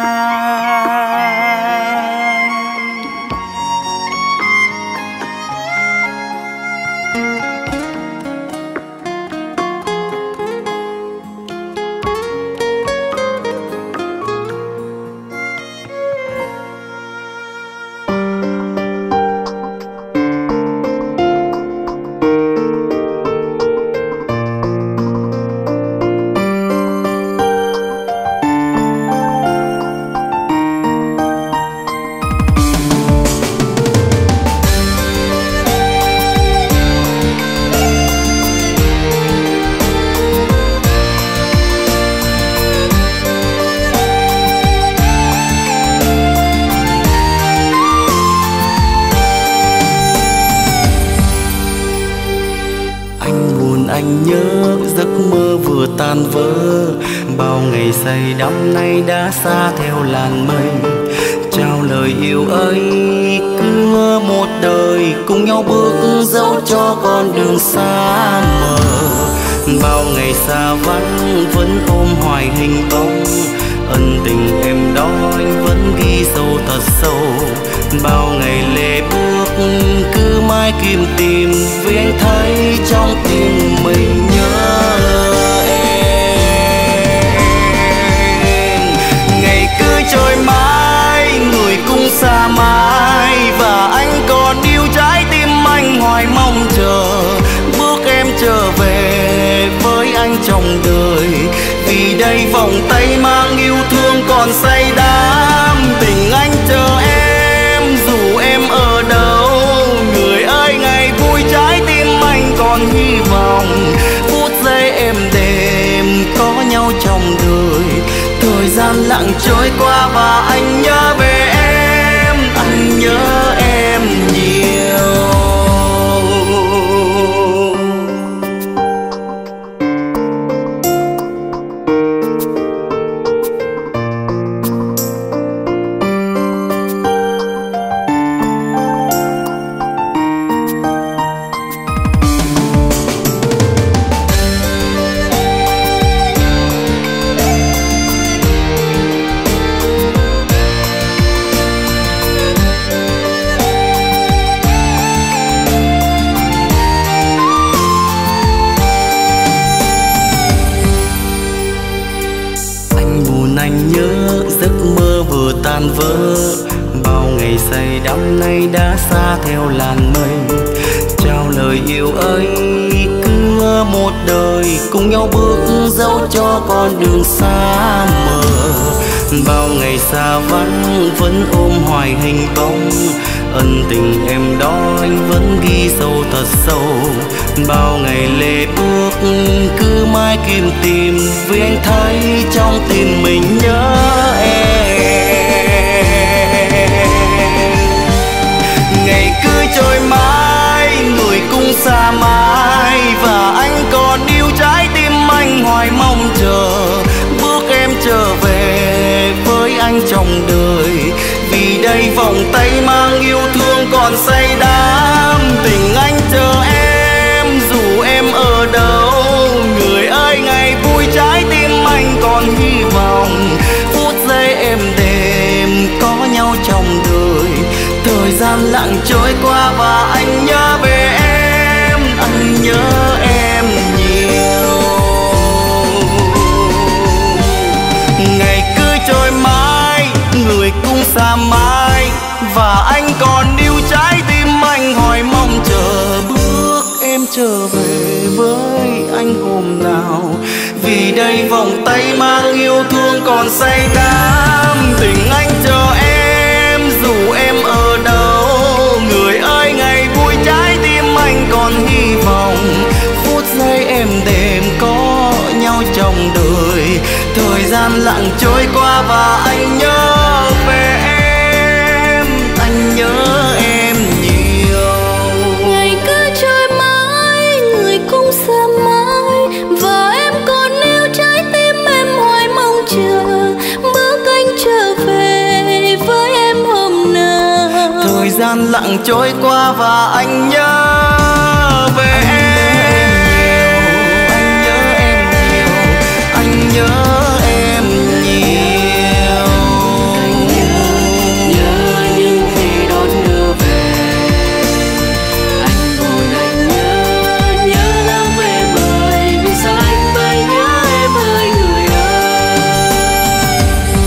Anh nhớ giấc mơ vừa tan vỡ, bao ngày say đắm nay đã xa theo làn mây. Trao lời yêu ấy cứ một đời, cùng nhau bước dẫu cho con đường xa mờ. Bao ngày xa vắng vẫn ôm hoài hình bóng, ân tình em đó anh vẫn ghi sâu thật sâu. Bao ngày lệ bước cứ mãi kiếm tìm, vì anh thấy trong tim mình nhớ em. Ngày cứ trôi mãi, người cũng xa mãi, và anh còn yêu trái tim anh hoài mong chờ bước em trở về với anh trong đời. Vì đây vòng tay mang yêu thương còn say đắm, tình anh chờ em dù em ở đâu. Người ơi ngày vui trái tim anh còn hy vọng, phút giây êm đềm có nhau trong đời. Thời gian lặng trôi qua và anh nhớ về em, anh nhớ em nhiều. Anh nhớ giấc mơ vừa tan vỡ, bao ngày say đắm nay đã xa theo làn mây. Trao lời yêu ấy cứ một đời, cùng nhau bước dẫu cho con đường xa mờ. Bao ngày xa vắng vẫn ôm hoài hình bóng, ân tình em đó anh vẫn ghi sâu thật sâu. Bao ngày lê bước cứ mãi kiếm tìm, vì anh thấy trong tim mình nhớ em. Ngày cứ trôi mãi, người cũng xa mãi, và anh còn yêu trái tim anh hoài mong chờ bước em trở về với anh trong đời. Vì đây vòng tay mang yêu thương còn say đắm, tình anh chờ em dù em ở đâu. Người ơi ngày vui trái tim anh còn hy vọng, phút giây êm đềm có nhau trong đời. Thời gian lặng trôi qua và anh nhớ về em, anh nhớ em nhiều. Ngày cứ trôi mãi, người cũng xa mãi, và anh còn yêu trái tim anh hoài mong chờ bước em trở về với anh hôm nào. Vì đây vòng tay mang yêu thương còn say đắm, tình anh chờ em dù em ở đâu. Người ơi ngày vui trái tim anh còn hy vọng, phút giây êm đềm có nhau trong đời. Thời gian lặng trôi qua và anh nhớ về em, anh nhớ em nhiều. Ngày cứ trôi mãi, người cũng xa mãi, và em còn yêu trái tim em hoài mong chờ bước anh trở về với em hôm nào. Thời gian lặng trôi qua và anh nhớ về em, anh nhớ em nhiều, anh nhớ em nhiều. Nhớ những khi đón đưa về, anh buồn anh nhớ, nhớ lắm em ơi. Vì sao anh phải nhớ em ơi người ơi.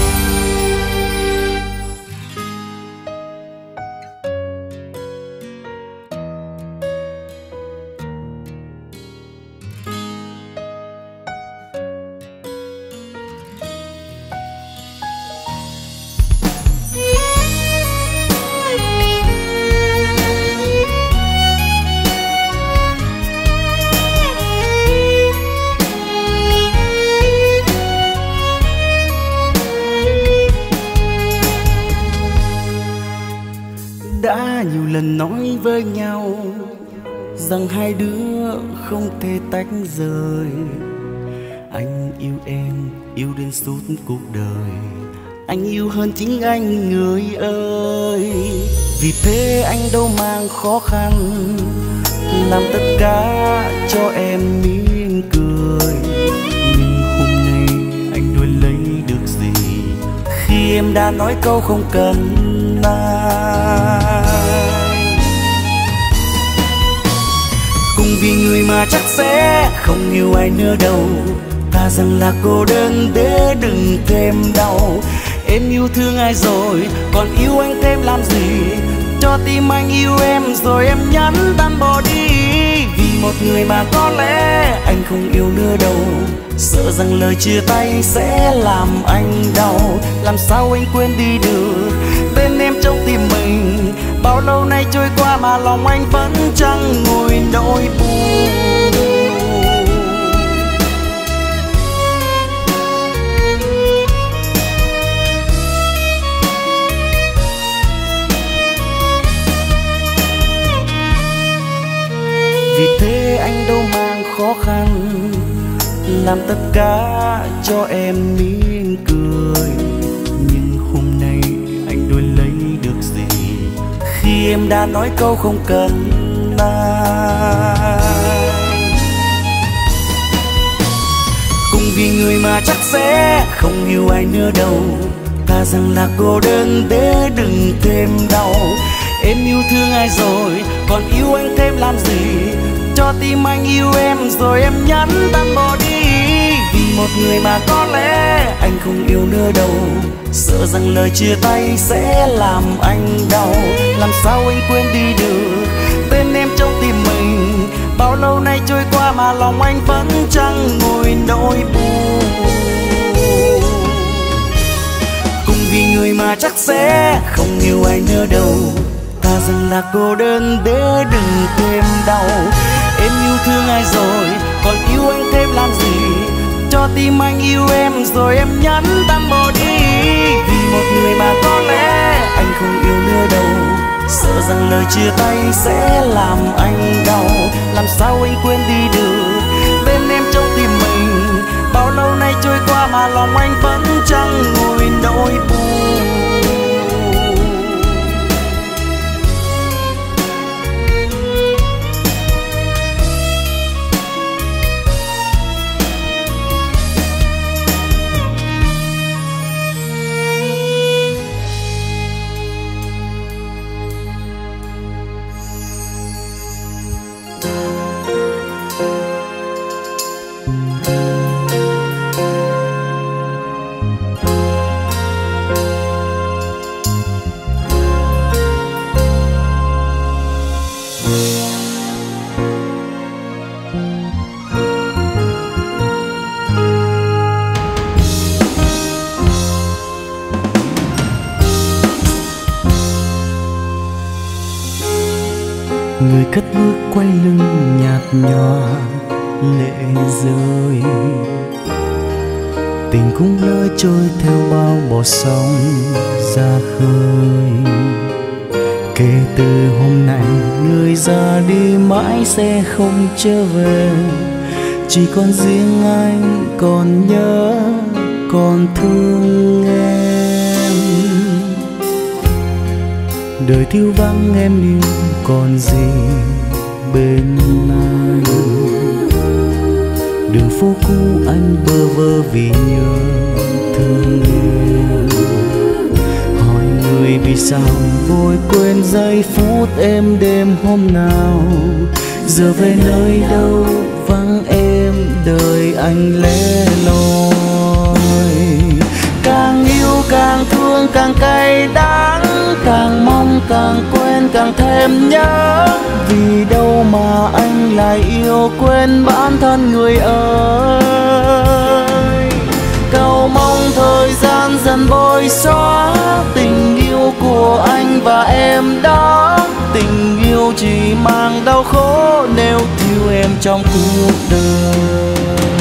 Đã nhiều lần nói với nhau rằng hai đứa không thể tách rời. Anh yêu em, yêu đến suốt cuộc đời. Anh yêu hơn chính anh người ơi. Vì thế anh đâu mang khó khăn, làm tất cả cho em mỉm cười. Nhưng hôm nay anh đòi lấy được gì khi em đã nói câu không cần ai. Cùng vì người mà chắc sẽ không yêu ai nữa đâu. Ta rằng là cô đơn để đừng thêm đau. Em yêu thương ai rồi còn yêu anh thêm làm gì? Cho tim anh yêu em rồi em nhắn tan bỏ đi. Vì một người mà có lẽ anh không yêu nữa đâu. Sợ rằng lời chia tay sẽ làm anh đau. Làm sao anh quên đi được tên em trong tim mình. Bao lâu nay trôi qua mà lòng anh vẫn chẳng nguôi nỗi buồn. Vì thế anh đâu mang khó khăn, làm tất cả cho em mỉm cười. Nhưng hôm nay anh đòi lấy được gì khi em đã nói câu không cần ai? Cùng vì người mà chắc sẽ không yêu ai nữa đâu. Ta rằng là cô đơn để đừng thêm đau. Em yêu thương ai rồi còn yêu anh thêm làm gì? Cho tim anh yêu em rồi em nhắn tan bỏ đi. Vì một người mà có lẽ anh không yêu nữa đâu. Sợ rằng lời chia tay sẽ làm anh đau. Làm sao anh quên đi được tên em trong tim mình. Bao lâu nay trôi qua mà lòng anh vẫn chẳng nguôi nỗi buồn. người mà chắc sẽ không yêu anh nữa đâu. Ta rằng là cô đơn để đừng thêm đau. Em yêu thương ai rồi còn yêu anh thêm làm gì? Cho tim anh yêu em rồi em nhắn tan bỏ đi. Vì một người mà có lẽ anh không yêu nữa đâu. Sợ rằng lời chia tay sẽ làm anh đau. Làm sao anh quên đi được bên em trong tim mình. Bao lâu nay trôi qua mà lòng anh vẫn chẳng nguôi nỗi buồn. Người cất bước quay lưng nhạt nhòa lệ rơi. Tình cũng lỡ trôi theo bao bọt sóng ra khơi. Kể từ hôm nay người ra đi mãi sẽ không trở về. Chỉ còn riêng anh còn nhớ còn thương em. Đời thiếu vắng em yêu còn gì bên anh. Đường phố cũ anh bơ vơ vì nhớ thương em. Hỏi người vì sao vội quên giây phút êm đêm hôm nào. Giờ về nơi đâu vắng em đời anh lẻ loi. Càng yêu càng thương càng cay đắng. Càng mong càng quên càng thêm nhớ. Vì đâu mà anh lại yêu quên bản thân người ơi. Cầu mong thời gian dần bôi xóa tình yêu của anh và em đó. Tình yêu chỉ mang đau khổ nếu thiếu em trong cuộc đời.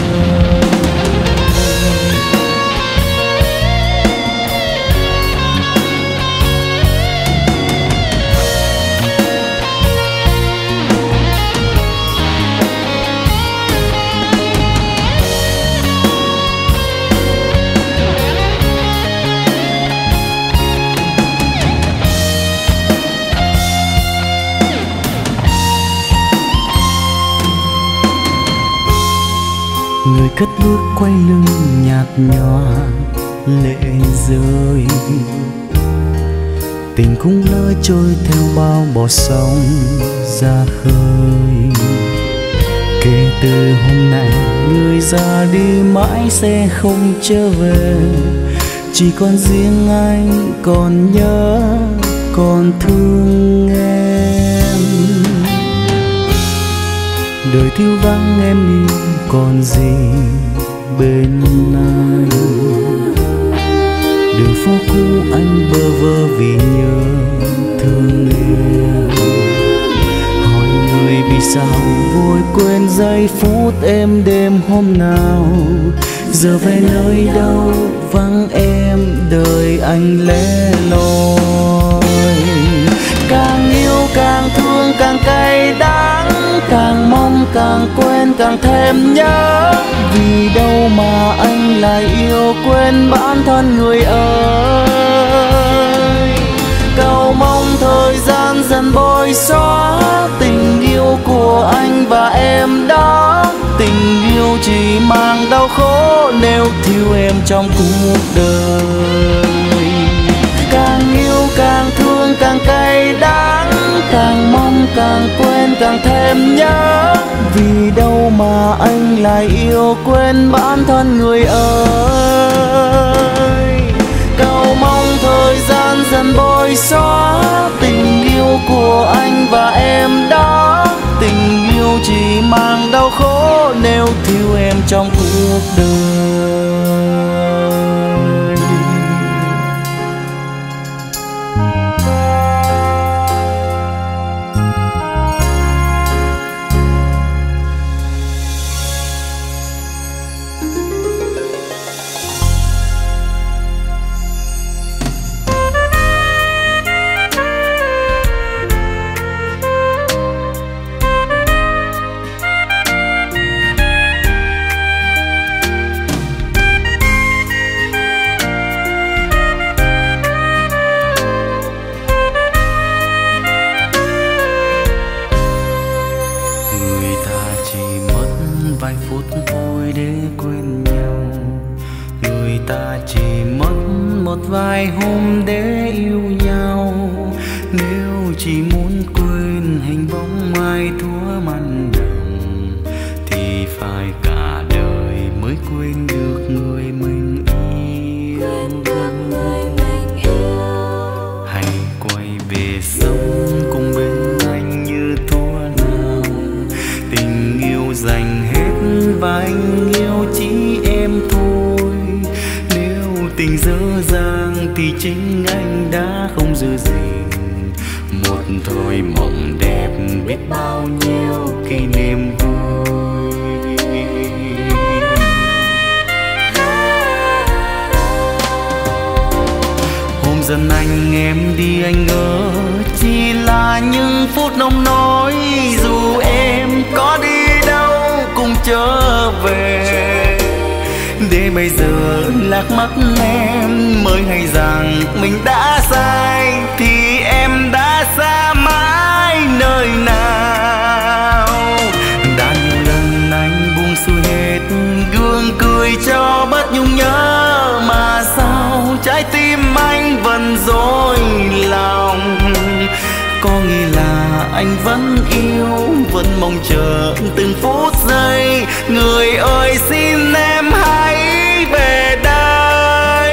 Người cất bước quay lưng nhạt nhòa lệ rơi. Tình cũng lỡ trôi theo bao bọt sóng ra khơi. Kể từ hôm nay người ra đi mãi sẽ không trở về. Chỉ còn riêng anh còn nhớ còn thương em. Đời thiếu vắng em yêu còn gì bên anh. Đường phố cũ anh bơ vơ vì nhớ thương em. Hỏi người vì sao vội quên giây phút êm đêm hôm nào. Giờ về nơi đâu vắng em đời anh lẻ loi. Càng yêu càng thương càng cay đắng. Càng mong càng quên càng thêm nhớ. Vì đâu mà anh lại yêu quên bản thân người ơi. Cầu mong thời gian dần bôi xóa tình yêu của anh và em đó. Tình yêu chỉ mang đau khổ nếu thiếu em trong cuộc đời. Càng yêu càng thương càng cay đắng. Càng mong càng quên càng thêm nhớ. Vì đâu mà anh lại yêu quên bản thân người ơi. Cầu mong thời gian dần bôi xóa tình yêu của anh và em đó. Tình yêu chỉ mang đau khổ nếu thiếu em trong cuộc đời. chỉ muốn quên hình bóng mai thúa mặn đồng thì phải cả đời mới quên được người mình yêu. Quên được người mình yêu. Hãy quay về sống cùng bên anh như thuở nào. Tình yêu dành hết và anh yêu chỉ em thôi. Nếu tình dở dang thì chính anh đã không giữ gìn. Một thôi mộng đẹp biết bao nhiêu kỷ niệm vui. Hôm dần anh em đi anh ngỡ chỉ là những phút nông nỗi. Dù em có đi đâu cũng trở về. Để bây giờ lạc mất em mới hay rằng mình đã sai. Thì em đã xa mãi nơi nào. Đã nhiều lần anh buông xuôi hết gương cười cho bớt nhung nhớ. Mà sao trái tim anh vẫn dối lòng. Có nghĩa là anh vẫn yêu, vẫn mong chờ từng phút giây. Người ơi xin em hãy về đây.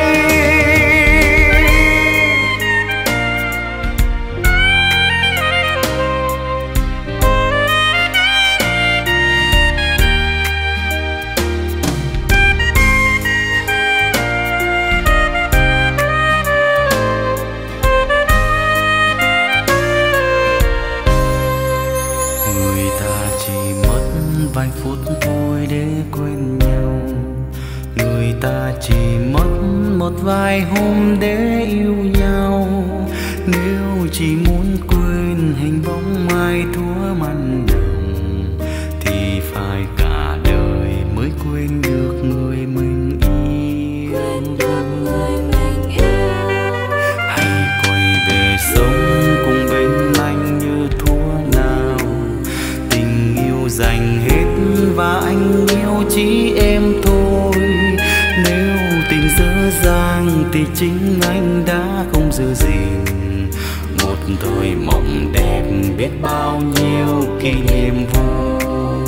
Người ta chỉ mất vài phút thôi để quên nhau. Người ta chỉ mất một vài hôm để yêu nhau. Nếu chỉ muốn quên hình bóng mai thúa mặn đồng thì phải cả đời mới quên được người mình yêu. Quên được người mình yêu. Hãy quay về sống cùng bên anh như thuở nào. Tình yêu dành hết và anh yêu chỉ em thôi. Nếu tình dở dang thì chính anh đã không giữ gìn. Một thôi mộng đẹp biết bao nhiêu kỷ niệm vui.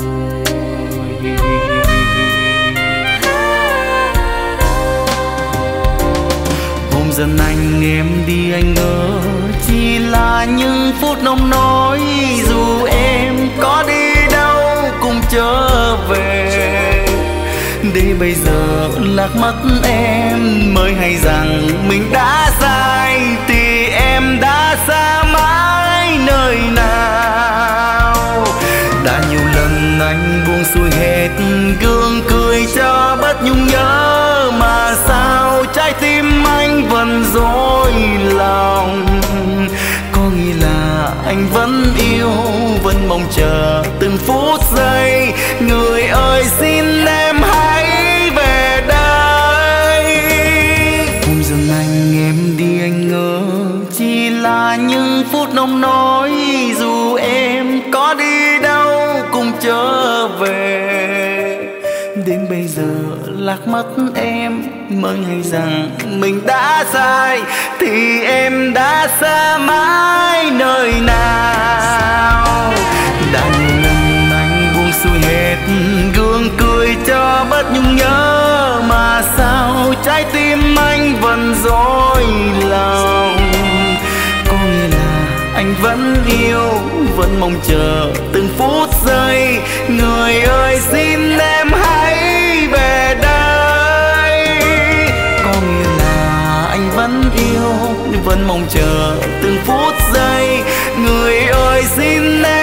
Hôm dần anh em đi anh ngỡ chỉ là những phút nông nỗi. Dù em có đi đâu cũng trở về. Để bây giờ lạc mất em mới hay rằng mình đã sai. Thì em đã xa mãi nơi nào. Đã nhiều lần anh buông xuôi hết gương cười cho bớt nhung nhớ. Mà sao trái tim anh vẫn dối lòng. Có nghĩa là anh vẫn yêu, vẫn mong chờ từng phút giây. Người ơi xin em hãy về đây. Hôm dần anh em đi anh ngỡ chỉ là những phút nông nỗi. Dù em có đi đâu cũng trở về. Đến bây giờ lạc mất em mới hay rằng mình đã sai. Thì em đã xa mãi nơi nào. Đã nhiều lần anh buông xuôi hết gương cười cho bớt nhung nhớ. Mà sao trái tim anh vẫn dối lòng. Có nghĩa là anh vẫn yêu, vẫn mong chờ từng phút giây. Người ơi xin em hãy về đây. Có nghĩa là anh vẫn yêu, vẫn mong chờ từng phút giây. Người ơi xin em